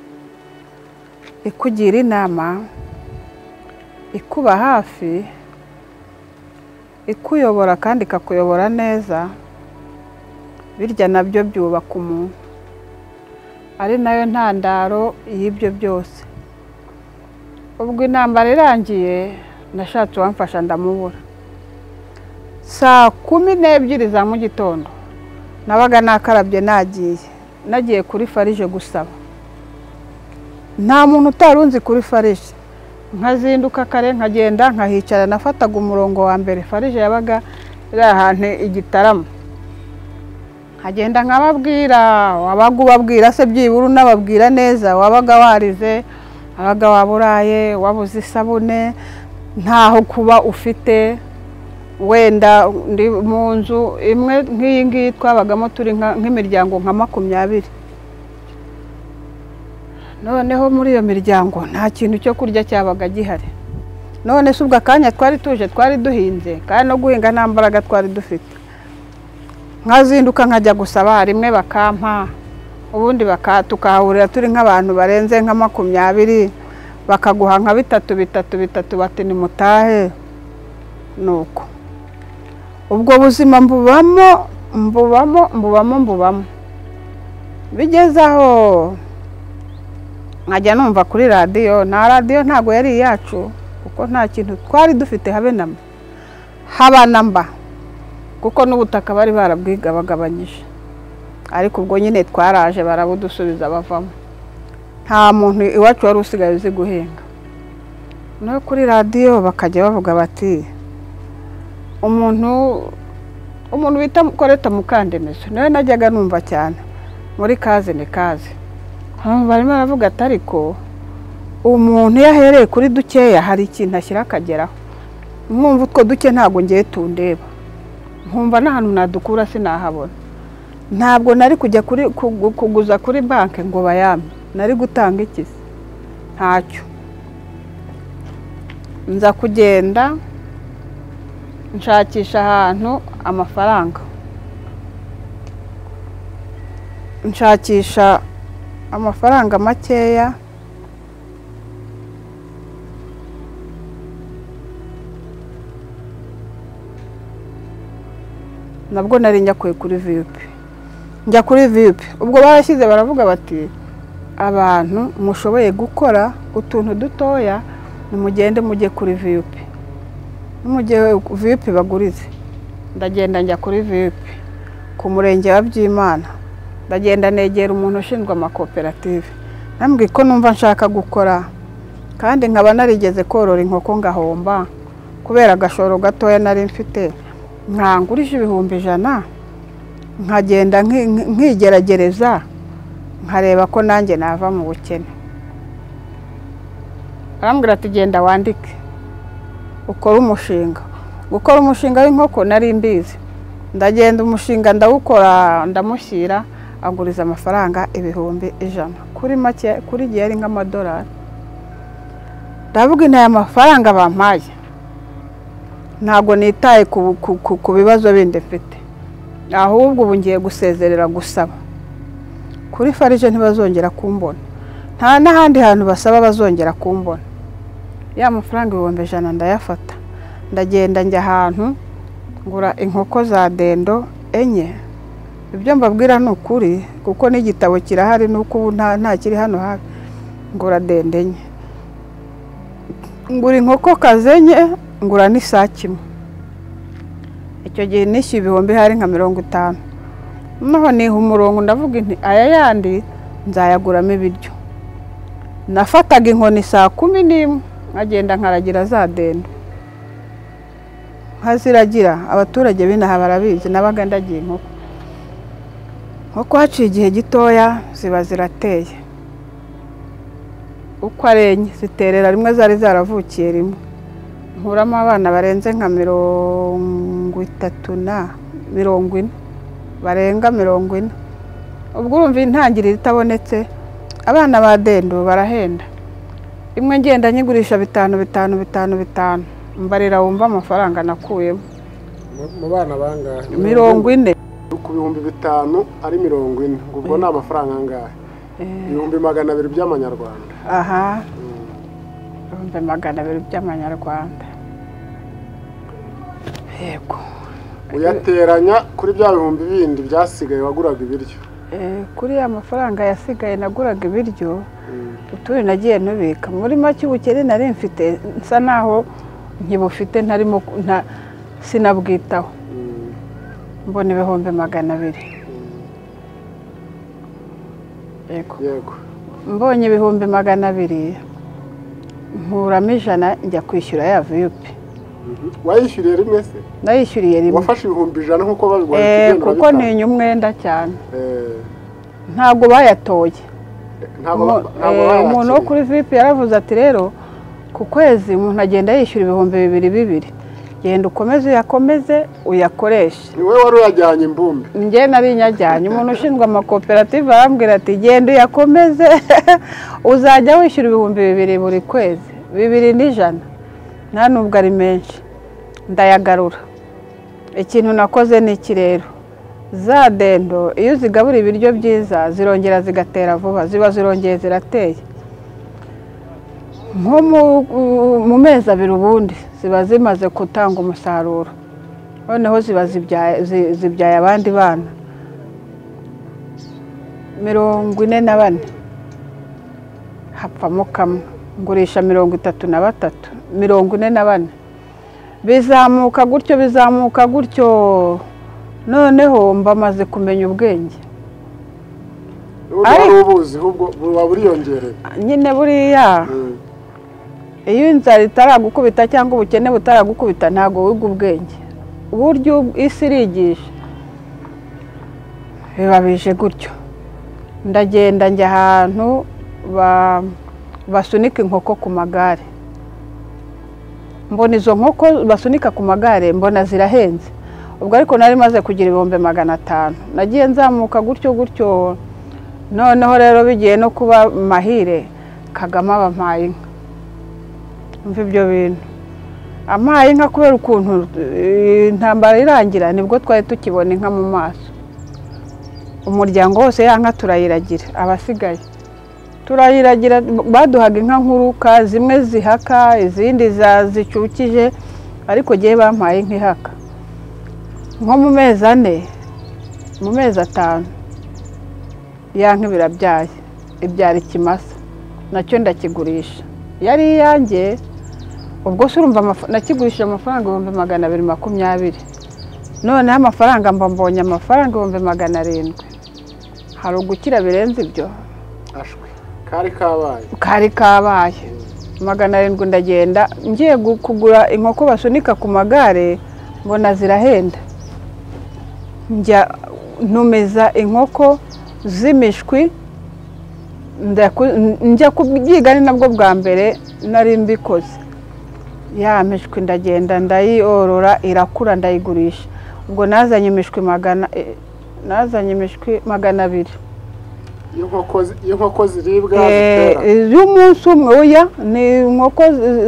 ikugira inama, ikuba hafi, ikuyobora kandi ikakuyobora neza, birya nabyo byubaka umuntu, ari nayo ntandaro y'ibyo byose. Ubwo intambara irangiye nashatse uwamfasha ndamubura. Saa 12 za mu gitondo nabaga nakarabye nagiye kuri farije gusaba. nta muntu utarunzi kuri farije. Nkazinduka kare nkagenda nkahicara, nafataga umurongo wa mbere. Farije yabaga iri ahantu Igitarama. Nkagenda nkababwira, wabaga ubabwira se byibura unababwira neza, wabaga warize, wabaga waburaye, wabuze isabune, ntaho kuba ufite, wenda ndi mu nzu imwe nk'iyi ngiyi twabagamo turi nk'imiryango nka 20. Noneho muri iyo miryango nta kintu cyo kurya cyabaga gihari. None se ubwo akanya twari tuje, twari duhinze, kandi no guhinga nta mbaraga twari dufite. Nkazinduka nkajya gusaba, rimwe bakampa, ubundi tukahahurira turi nk'abantu barenze nka 20, bakaguha nka bitatu bati ni mutahe. Nuko ubwo buzima mbubamo bigeze aho nkajya numva kuri radiyo. Nta radiyo ntabwo yari iyacu, kuko nta kintu twari dufite habe namba, kuko n'ubutaka bari barabwiga bagabanyije. Ariko ubwo nyine twaraje barabudusubiza bavamo. Nta muntu iwacu wari usigaye uzi guhinga. No kuri radiyo bakajya bavuga bati umuntu bita Koreta Mukandemezo nawe najyaga numva cyane muri kaze ni kaze. Barimo baravuga ati ariko umuntu yahereye kuri dukeya hari ikintu ashyira akageraho. Mwumva utwo duke ntabwo ngiye tundeba, nkumva n'ahantu nadukura sinahabona. Ntabwo nari kujya kuguza kuri banki ngo bayame, nari gutanga ikisi ntacyo. Nza kugenda nshakisha ahantu amafaranga, nshakisha amafaranga makeya, nabwo nari njyakuye kuri VIP. Njya kuri VIP, ubwo barashyize baravuga bati abantu mushoboye gukora utuntu dutoya nimugende mujye kuri VIP. Nimujye VIP bagurize. Ndagenda njya kuri VIP ku murenge wa Byimana. Ndagenda negera umuntu ushinzwe amakoperative. Nambwiye ko numva nshaka gukora, kandi nkaba narigeze korora inkoko ngahomba kubera agashoro gatoya nari mfite. Nkangurije 100,000, nkagenda nkigeragereza, nkareba ko nanjye nava mu bukene. Arambwira ati genda wandike ukora umushinga. Gukora umushinga w'inkoko nari mbizi. Ndagenda umushinga ndawukora, ndamushyira, aguriza amafaranga 100,000 kuri make, kuri gihe ari nk'amadolari. Ndavuga aya mafaranga bampaye ntabwo nitaye ku bibazo bindi mfite, ahubwo ubu ngiye gusezerera gusaba. Kuri farije ntibazongera kumbona, nta n'ahandi hantu basaba bazongera kumbona. Ya mafaranga 100,000 ndayafata, ndagenda njya ahantu ngura inkoko za dendo enye. Ibyo mbabwira ni ukuri, kuko n'igitabo kirahari, nuko ubu nta kiri hano hafi. Ngura dendo enye, ngura inkoko kazenye, ngura n'isake imwe. Icyo gihe nishyuye ibihumbi hari nka 50. Noneho niha umurongo ndavuga inti aya yandi nzayaguramo ibiryo. Nafataga inkoni saa 11 nkagenda nkaragira za dendo. Nkaziragira, abaturage binaha barabizi, nabaga ndagiye inkoko. Nkoko haciye igihe gitoya ziba zirateye. Uko arenye ziterera rimwe, zari zaravukiye rimwe. Nkuramo abana barenze nka 30 barenga 40. Ubwo urumva intangiriro itabonetse, abana ba dendo barahenda. Imwe ngenda nyigurisha 5. Mbarira wumva amafaranga nakuyemo. Mu bana bangahe? 40. Ku 5,000 ari 40. Ubwo ni amafaranga angahe? 200,000 by'amanyarwanda. Aha. 200,000 by'amanyarwanda. Yego. Uyateranya kuri bya bihumbi bindi byasigaye waguraga ibiryo. Kuri ya mafaranga yasigaye naguraga ibiryo, utuye nagiye nubika. Muri make ubukene nari mfite nsa naho nkibufite ntarimo sinabwitaho. Mbona 200,000. Yego. mbonye ibihumbi 200 nkuramo 100 njya kwishyura ya viyupi. Wayishyuriye rimwe se? Nayishyuriye rimwe. Wafashe ibihumbi 100 nkuko babigwaye kugenda kuko ni umwenda cyane. Ntabwo bayatoye. Umuntu wo kuri viyupi yaravuze ati rero ku kwezi umuntu agenda yishyura ibihumbi 200 genda ukomeze uyakomeze uyakoreshe. Ni wowe wari uyajyanye imbumbe? Njye nari nyajyanye. Umuntu ushinzwe amakoperative arambwira ati genda uyakomeze uzajya wishyura ibihumbi 200 buri kwezi. 200 nta nubwo ari menshi. Ndayagarura. Ikintu nakoze ni iki rero, za dendo iyo zigabura ibiryo byiza zirongera zigatera vuba, ziba zirongeye zirateye. Nko mu mezi 2 ubundi ziba zimaze gutanga umusaruro, noneho ziba zibyaye abandi bana 44 hapfamo kamwe, ngurisha 33, 44 bizamuka gutyo noneho mbamaze kumenya ubwenge. Ari ubuzi ahubwo buba buriyongereye nyine buriya. Iyo inzara itaragukubita cyangwa ubukene butaragukubita ntago wiga ubwenge. Uburyo isi irigisha biba bije gutyo. Ndagenda njya ahantu basunika inkoko ku magare. Mbona izo nkoko basunika ku magare mbona zirahenze. Ubwo ariko nari maze kugira ibihumbi 500. Nagiye nzamuka gutyo noneho rero bigiye no kuba mahire Kagame abampaye inka. Umva ibyo bintu amaye inka kubera ukuntu intambara irangira nibwo twari tukibona inka mu maso. Umuryango wose ya nka turayiragira, abasigaye turayiragira. Baduhaga inka nkuruka, zimwe zihaka izindi zicukije, ariko giye bampaye inka ihaka. Nko mu mezi 4 mu mezi 5 ya nka birabyaye, ibyara ikimasa nacyo ndakigurisha. Yari yanjye ubwo surumva nakigurisha amafaranga 220. None amafaranga mbonye amafaranga 700. Hari ugukira birenze ibyo. Ashwe kari kabaye 700. Ndagenda ngiye kugura inkoko basunika ku magare mbona zirahenda. Njya ntumeza inkoko z'imishwi, njya kubyiga ni nabwo bwa mbere nari mbikoze. Ya mishwi ndagenda ndayiorora irakura ndayigurisha. Ubwo nazanye imishwi 200. Inkoko ziribwa zitera y'umunsi umwe. Oya ni inkoko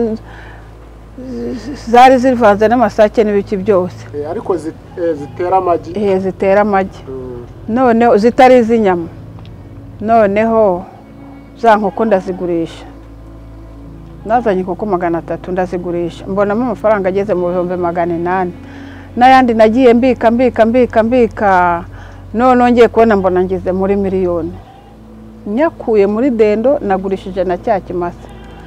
zari zivanze n'amasake n'ibiki byose. Ariko zitera amagi. Zitera amagi. Noneho zitari iz'inyama. Noneho za nkoko ndazigurisha. Nazanye inkoko 300 ndazigurisha. Mbonamo amafaranga ageze mu 800. N'ayandi nagiye mbika. None ngiye kubona mbona ngize muri miliyoni. Nyakuye muri dendo nagurishije na cya kimasa.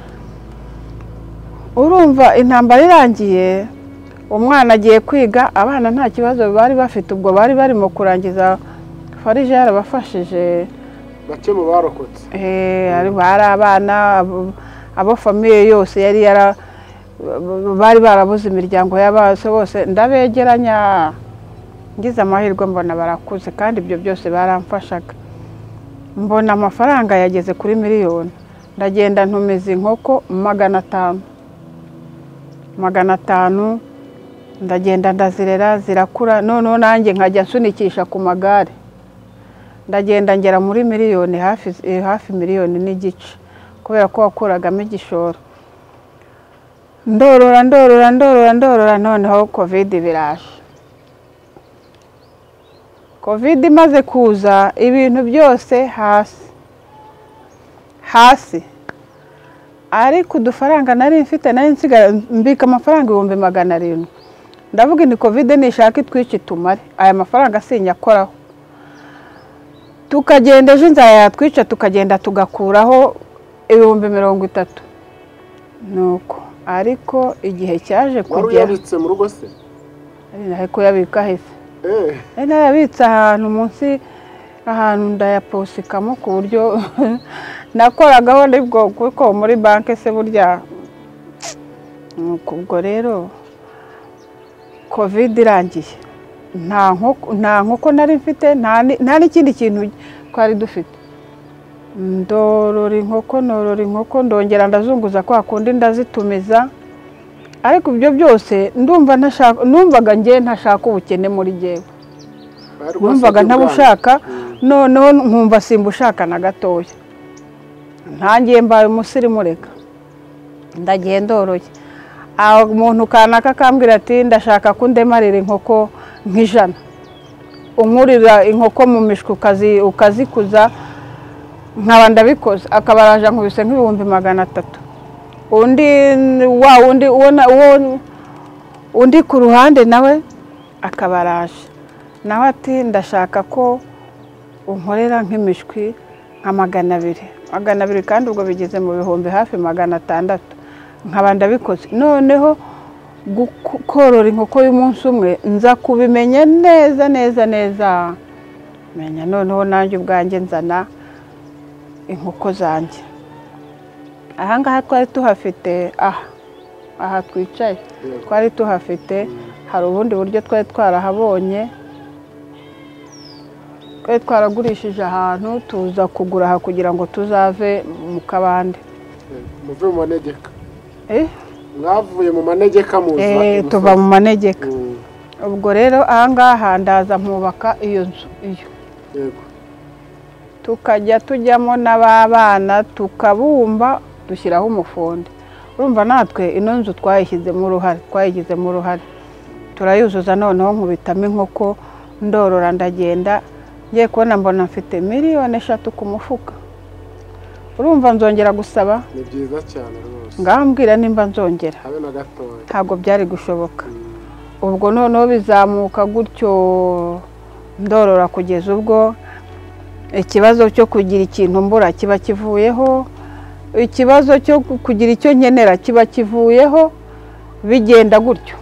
Urumva intambara irangiye, umwana agiye kwiga, abana nta kibazo bari bafite. Ubwo bari mu kurangiza Farije yarabafashije. Bake mu barokotse. Ari abana abo famille yose bari barabuze imiryango y'abase bose ndabegeranya. Ngize amahirwe mbona barakuze kandi ibyo byose baramfashaga. Mbona amafaranga yageze kuri miliyoni. Ndagenda ntumeza inkoko 500. Ndagenda ndazirera zirakura. None nanjye nkajya nsunikisha ku magare. Ndagenda ngera muri miliyoni hafi miliyoni n'igice kubera ko wakuragamo igishoro. Ndorora. Noneho Covid biraje. Covid imaze kuza ibintu byose hasi. Ariko udufaranga nari mfite nari nsigara mbika amafaranga 700. Ndavuga ni Covid nishaka itwice tumare. Aya mafaranga sinyakoraho. Tukagenda ejo inzara yatwica tukagenda tugakuraho 30,000. Nuko ariko igihe cyaje kugera. Yabitse mu rugo se? Ari kuyabika hese. Narabitse ahantu munsi ahantu ndayaposikamo ku buryo nakoragaho nibwo kuko muri banki se burya ubwo rero covid irangiye nta nkoko nari mfite nta n'ikindi kintu twari dufite norora inkoko ndongera ndazunguza kwa kundi ndazitumiza ariko ibyo byose numvaga njye ntashaka ubukene muri jyewe numvaga ntabushaka noneho nkumva simbushaka na gatoya ntangiye mbaye umusirimu reka ndagiye ndoroye umuntu kanaka akambwira ati ndashaka ko ndemarira inkoko nk'ijana unkurira inkoko mu mishwi ukazikuza nkaba ndabikoze akabaraje nkubise nk'ibihumbi 300 undi ku ruhande nawe akabaraje nawe ati ndashaka ko unkorera nk'imishwi nka 200 kandi ubwo bigeze mu bihumbi hafi 600 nkaba ndabikoze noneho korora inkoko y'umunsi umwe nza kubimenye neza menya noneho nanjye ubwanjye nzana inkoko zanjye ahangaha twari tuhafite aha twicaye twari tuhafite hari ubundi buryo twari twarahabonye twari twaragurishije ahantu tuza kugura aha kugira ngo tuzave mu kabande muve mu manegeka mwavuye mu manegeka muza tuva mu manegeka ubwo rero ahangaha ndaza mpubaka iyo nzu yego tukajya tujyamo n'abana tukabumba dushyiraho umufundi urumva natwe ino nzu twayigizemo uruhare turayuzuza noneho nkubitamo inkoko ndorora ndagenda ngiye kubona mbona mfite 3 miliyoni ku mufuka urumva nzongera gusaba ni byiza cyane rwose ngambwira nimba nzongera habe na gatoya ntabwo byari gushoboka ubwo noneho bizamuka gutyo ndorora kugeza ubwo ikibazo cyo kugira ikintu mbura kiba kivuyeho ikibazo cyo kugira icyo nkenera kiba kivuyeho bigenda gutyo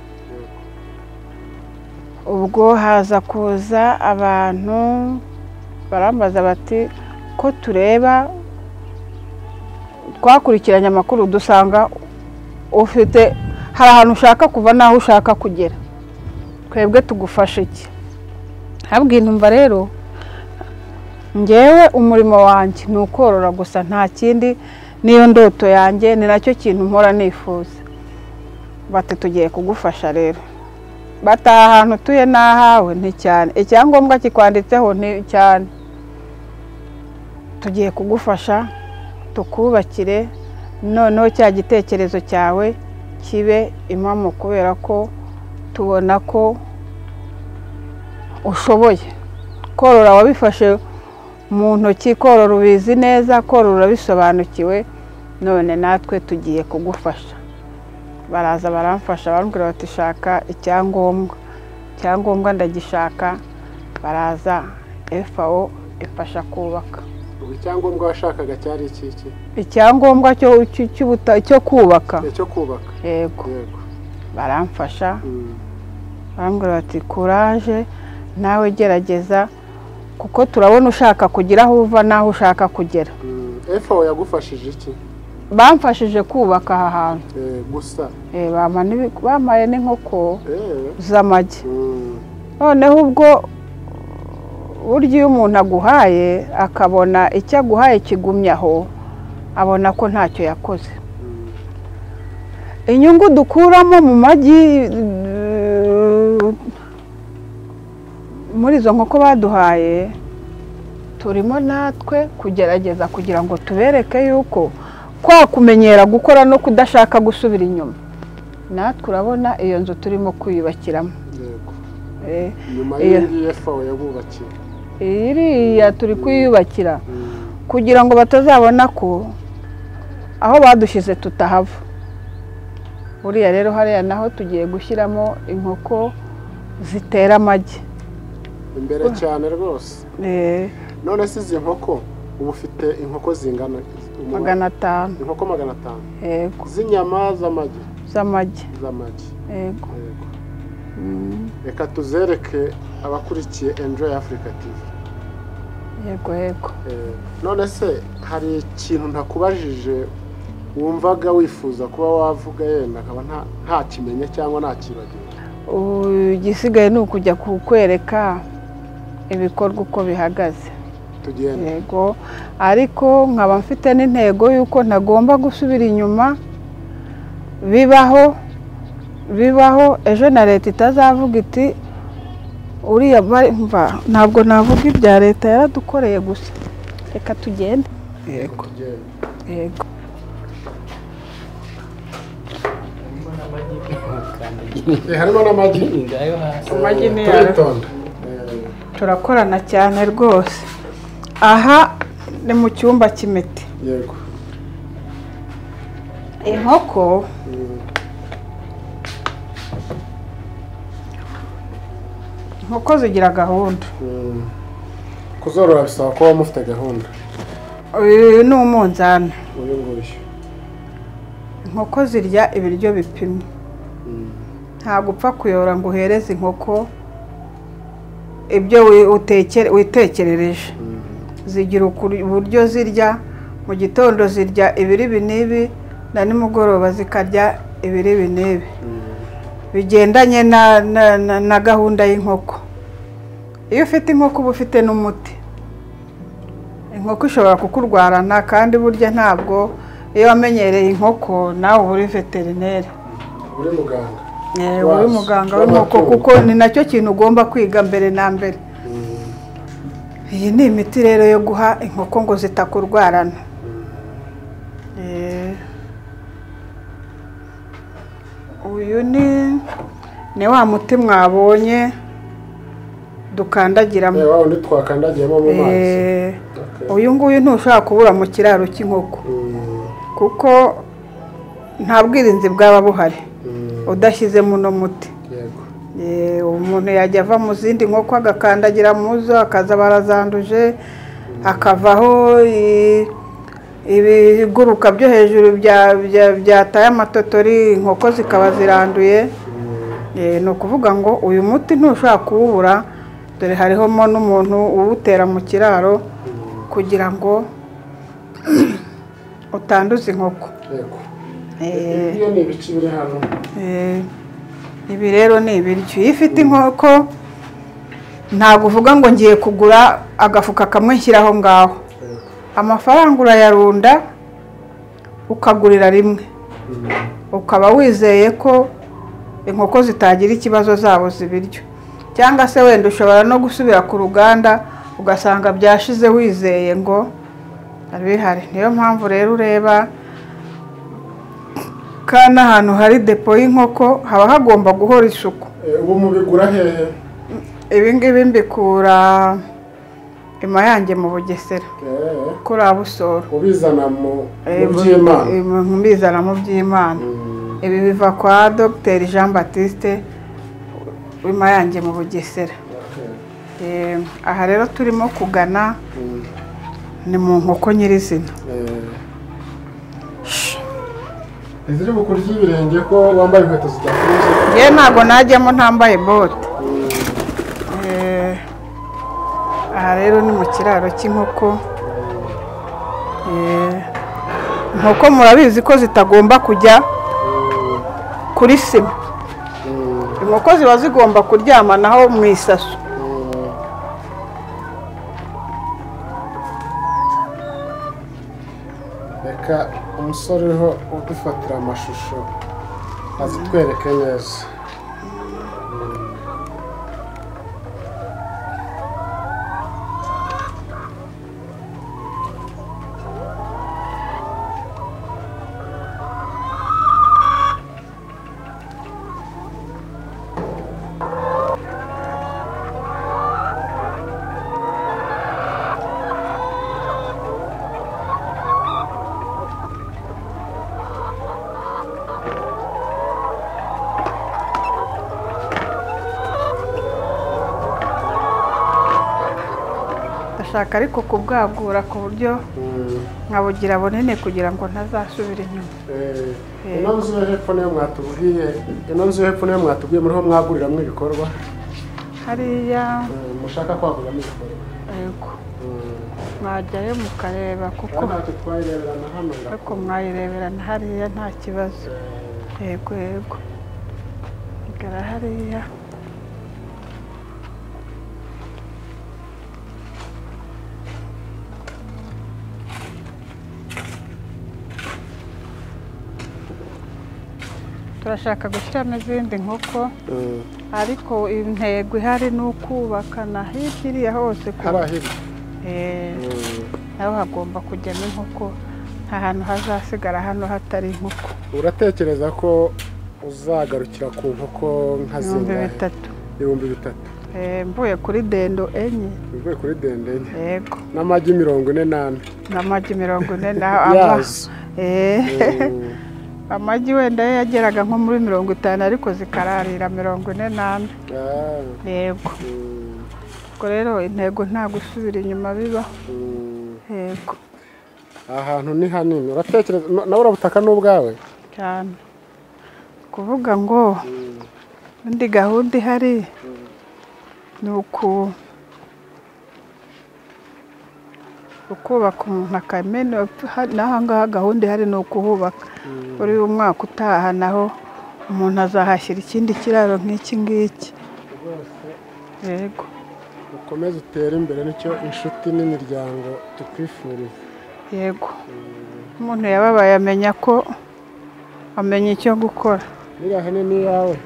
ubwo haza kuza abantu barambaza bati ko tureba twakurikiranye amakuru dusanga ufite hari ahantu ushaka kuva naho ushaka kugera twebwe tugufasha iki habwiye ntumva rero ngewe umurimo wanjye ni ukorora gusa nta kindi niyo ndoto yanjye ni nacyo kintu mpora nifuza bati tugiye kugufasha rero bataha ahantu tuye n'ahawe nticyane icyangombwa kikwanditseho cyane tugiye kugufasha tukubakire noneho cya gitekerezo cyawe kibe impamo kubera ko tubona ko ushoboye korora wabifashe mu ntoki korora ubizi neza korora bisobanukiwe none natwe tugiye kugufasha baraza baramfasha barambwira bati shaka icyangombwa ndagishaka baraza FAO ifasha kubaka icyangombwa washakaga cyari iki icyangombwa cyo kubaka yego baramfasha barambwira bati courage nawe gerageza kuko turabona ushaka kugira aho uva naho ushaka kugera FAO yagufashije iki bamfashije kubaka aha hantu gusa bamaye n'inkoko z'amagi noneho ubwo burya iyo umuntu aguhaye akabona icyo aguhaye kigumye aho abona ko ntacyo yakoze inyungu dukuramo mu magi muri izo nkoko baduhaye turimo natwe kugerageza kugira ngo tubereke yuko kwa kumenyera gukora no kudashaka gusubira inyuma natwe urabona iyo nzu turimo kwiyubakiramo nyuma y'iyi FAO yabubakiye iriya turi kwiyubakira kugira ngo batazabona ko aho badushyize tutahava buriya rero hariya naho tugiye gushyiramo inkoko zitera amagi imbere cyane rwose none se izi nkoko ubu ufite inkoko zingana 500 inkoko 500 yego z'inyama z'amagi yego reka tuzereke abakurikiye Enjoy Africa TV yego yego. None se hari ikintu ntakubajije wumvaga wifuza kuba wavuga yenda nkaba nta kimenye cyangwa nta kibagiwe? Igisigaye ni ukujya kukwereka ibikorwa uko bihagaze. Tugende. Yego, ariko nkaba mfite n'intego y'uko ntagomba gusubira inyuma, bibaho ejo na leta itazavuga iti uriya ntabwo navuga ibya leta yaradukoreye gusa, reka tugende. Yego yego. Harimo n'amagi. Amagi ni turakorana cyane rwose. Aha ni mu cyumba cy'imiti. Yego. Inkoko inkoko zigira gahunda. Kuzorora bisaba kuba mufite gahunda. Ni umunzani. Uyu nguyu. Inkoko zirya ibiryo bipimye. Ntabwo upfa kuyora ngo uhereze inkoko ibyo witekerereje. Zigira uburyo zirya, mu gitondo zirya ibiri binibi, na nimugoroba zikarya ibiri binibi. Bigendanye na gahunda y'inkoko. Iyo ufite inkoko uba ufite n'umuti. Inkoko ishobora kukurwarana kandi burya ntabwo iyo wamenyereye inkoko nawe uri veterineri. Uri muganga. Uri muganga w'inkoko kuko ni nacyo kintu ugomba kwiga mbere na mbere. Iyi ni imiti rero yo guha inkoko ngo zitakurwarana. Uyu ni wa muti mwabonye dukandagiramo. Wa wundi twakandagiyemo mu mazi. Uyu nguyu ntushobora kubura mu kiraro cy'inkoko kuko nta bwirinzi bwaba buhari udashyizemo uno muti. Umuntu yajya ava mu zindi nkoko agakandagira muzo akaza barazanduje, akavaho ibiguruka byo hejuru byataye amatotori, inkoko zikaba ziranduye. Ni ukuvuga ngo uyu muti ntushobora kuwubura, dore hariho n'umuntu uwutera mu kiraro kugira ngo utanduza inkoko. Iyo ni ibice biri hano. Ibi rero ni ibiryo. Iyo ufite inkoko ntabwo uvuga ngo ngiye kugura agafuka kamwe nshyiraho ngaho. Amafaranga urayarunda ukagurira rimwe, ukaba wizeye ko inkoko zitagira ikibazo zabo zibiryo. Cyangwa se wenda ushobora no gusubira ku ruganda ugasanga byashize wizeye ngo bihari. Niyo mpamvu rero ureba kandi ahantu hari depo y'inkoko haba hagomba guhora isuku. Ubu mubigura hehe? Ibi ngibi mbikura Imayange mu Bugesera kuri Abusoro. Ubizana mu by'Imana? Mbizana mu by'Imana. Ibi biva kwa Dr Jean Baptiste w'Imayange mu Bugesera. Aha rero turimo kugana ni mu nkoko nyirizina. Iziri bukurya ibirenge ko wambaye inkweto zidafunze? Ye ntabwo najyamo ntambaye bote. Aha rero ni mu kiraro cy'inkoko. Inkoko murabizi ko zitagomba kujya kuri sima. Inkoko ziba zigomba kuryama naho mu isaso. Reka umusore uriho udufatira amashusho azitwereke neza. Ndashaka ariko kubwagura ku buryo nkabugira bunini kugira ngo ntazasubira inyuma. Ino nzu yo hepfo niyo mwatubwiye muriho mwaguriramo ibikorwa? Hariya mushaka kwaguriramo ibikorwa? yego mwajyayo mukareba kuko ntacyo twayireberana hano ariko mwayireberana hariya nta kibazo yego yego igara hariya turashaka gushyiramo izindi nkoko ariko intego ihari ni ukubaka na hirya iriya hose naho hagomba kujyamo inkoko nta hantu hazasigara hano hatari inkoko. Uratekereza ko uzagarukira ku nkoko nka zingahe? 3,000. Mvuye kuri dendo enye. Mvuye kuri dendo enye. Yego. N'amagi 48. N'amagi 40 amagi wenda yageraga nko muri 50 ariko zikararira 48. Yego. Ubwo rero intego nta gusubira inyuma biba. Yego. Ahantu ni hanini. Uratekereza nawe urabutaka n'ubwawe? Cyane. Kuvuga ngo undi gahunda ihari ni ukubaka umuntu akamena naho ngaha gahunda ihari ni ukuhubaka. Uri umwaka utaha naho umuntu azahashyira ikindi kiraro nk'iki ngiki. Yego. Ukomeze utere imbere nicyo inshuti n'imiryango tukwifuriza. Yego. Umuntu yababaye amenya icyo gukora. Iriya hene ni iyawe?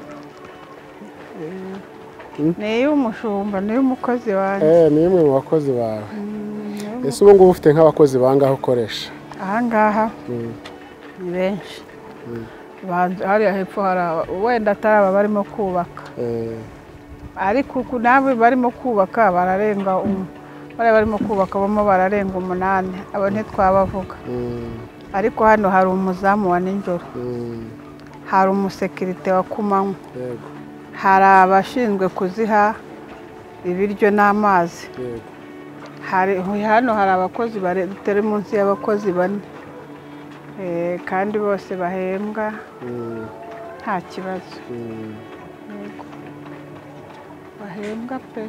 Ni iy'umushumba, ni iy'umukozi wanjye. Ni imwe mu bakozi bawe. Ese ubu ngubu ufite nk'abakozi bangahe ukoresha? Aha ngaha ni benshi. Hariya hepfo wenda atari aba barimo kubaka. Ariko nabo barimo kubaka bararenga bari barimo kubaka bamo bararenga 8. Abo ntitwabavuga. Ariko hano hari umuzamu wa nijoro. Hari umusekirite wa kumanywa. Hari abashinzwe kuziha ibiryo n'amazi. Hano hari abakozi turi munsi y'abakozi 4. Kandi bose bahembwa nta kibazo. Bahembwa pe.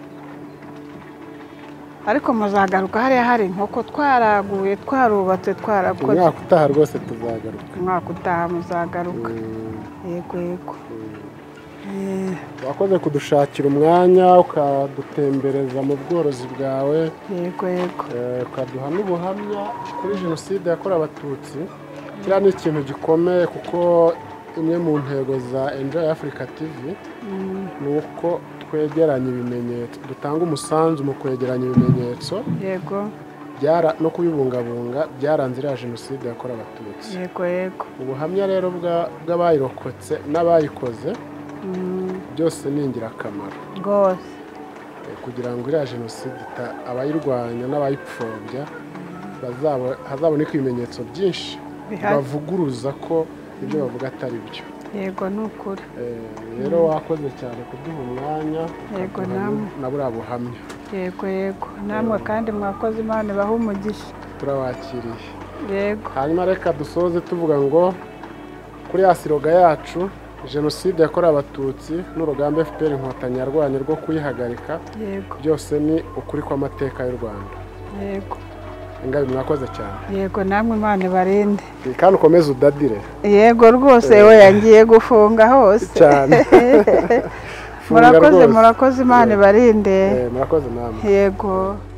Ariko muzagaruka hariya hari inkoko twaraguye twarubatse twarakoze. Umwaka utaha rwose tuzagaruka. Umwaka utaha muzagaruka. Yego yego. Wakoze kudushakira umwanya ukadutembereza mu bworozi bwawe. Yego yego. Ukaduha n'ubuhamya kuri jenoside yakorewe Abatutsi. Kiriya ni ikintu gikomeye kuko imwe mu ntego za Enjoy Africa TV ni uko twegeranya ibimenyetso, dutanga umusanzu mu kwegeranya ibimenyetso. Yego. No kubibungabunga byaranze iriya jenoside yakorewe Abatutsi. Yego yego. Ubuhamya rero bw'abayirokotse n'abayikoze byose ni ingirakamaro rwose kugira ngo iriya jenoside abayirwanya n'abayipfobya hazaboneka ibimenyetso byinshi bavuguruza ko ibyo bavuga atari byo. Yego ni ukuri. Rero wakoze cyane kuduha umwanya. Yego namwe na buriya buhamya. Yego yego namwe kandi mwakoze Imana ibahe umugisha. Turawakiriye. Yego. Hanyuma reka dusoze tuvuga ngo kuri ya siroga yacu jenoside yakorewe Abatutsi n'urugamba FPR Inkotanyi yarwanye rwo kuyihagarika. Yego. Byose ni ukuri kw'amateka y'u Rwanda. Yego. Ingabe mwakoze cyane. Yego namwe Imana ibarinde. Kandi ukomeze udadire. Yego rwose we yangiye gufunga hose. Cyane. Murakoze Imana ibarinde. Murakoze namwe. Yego.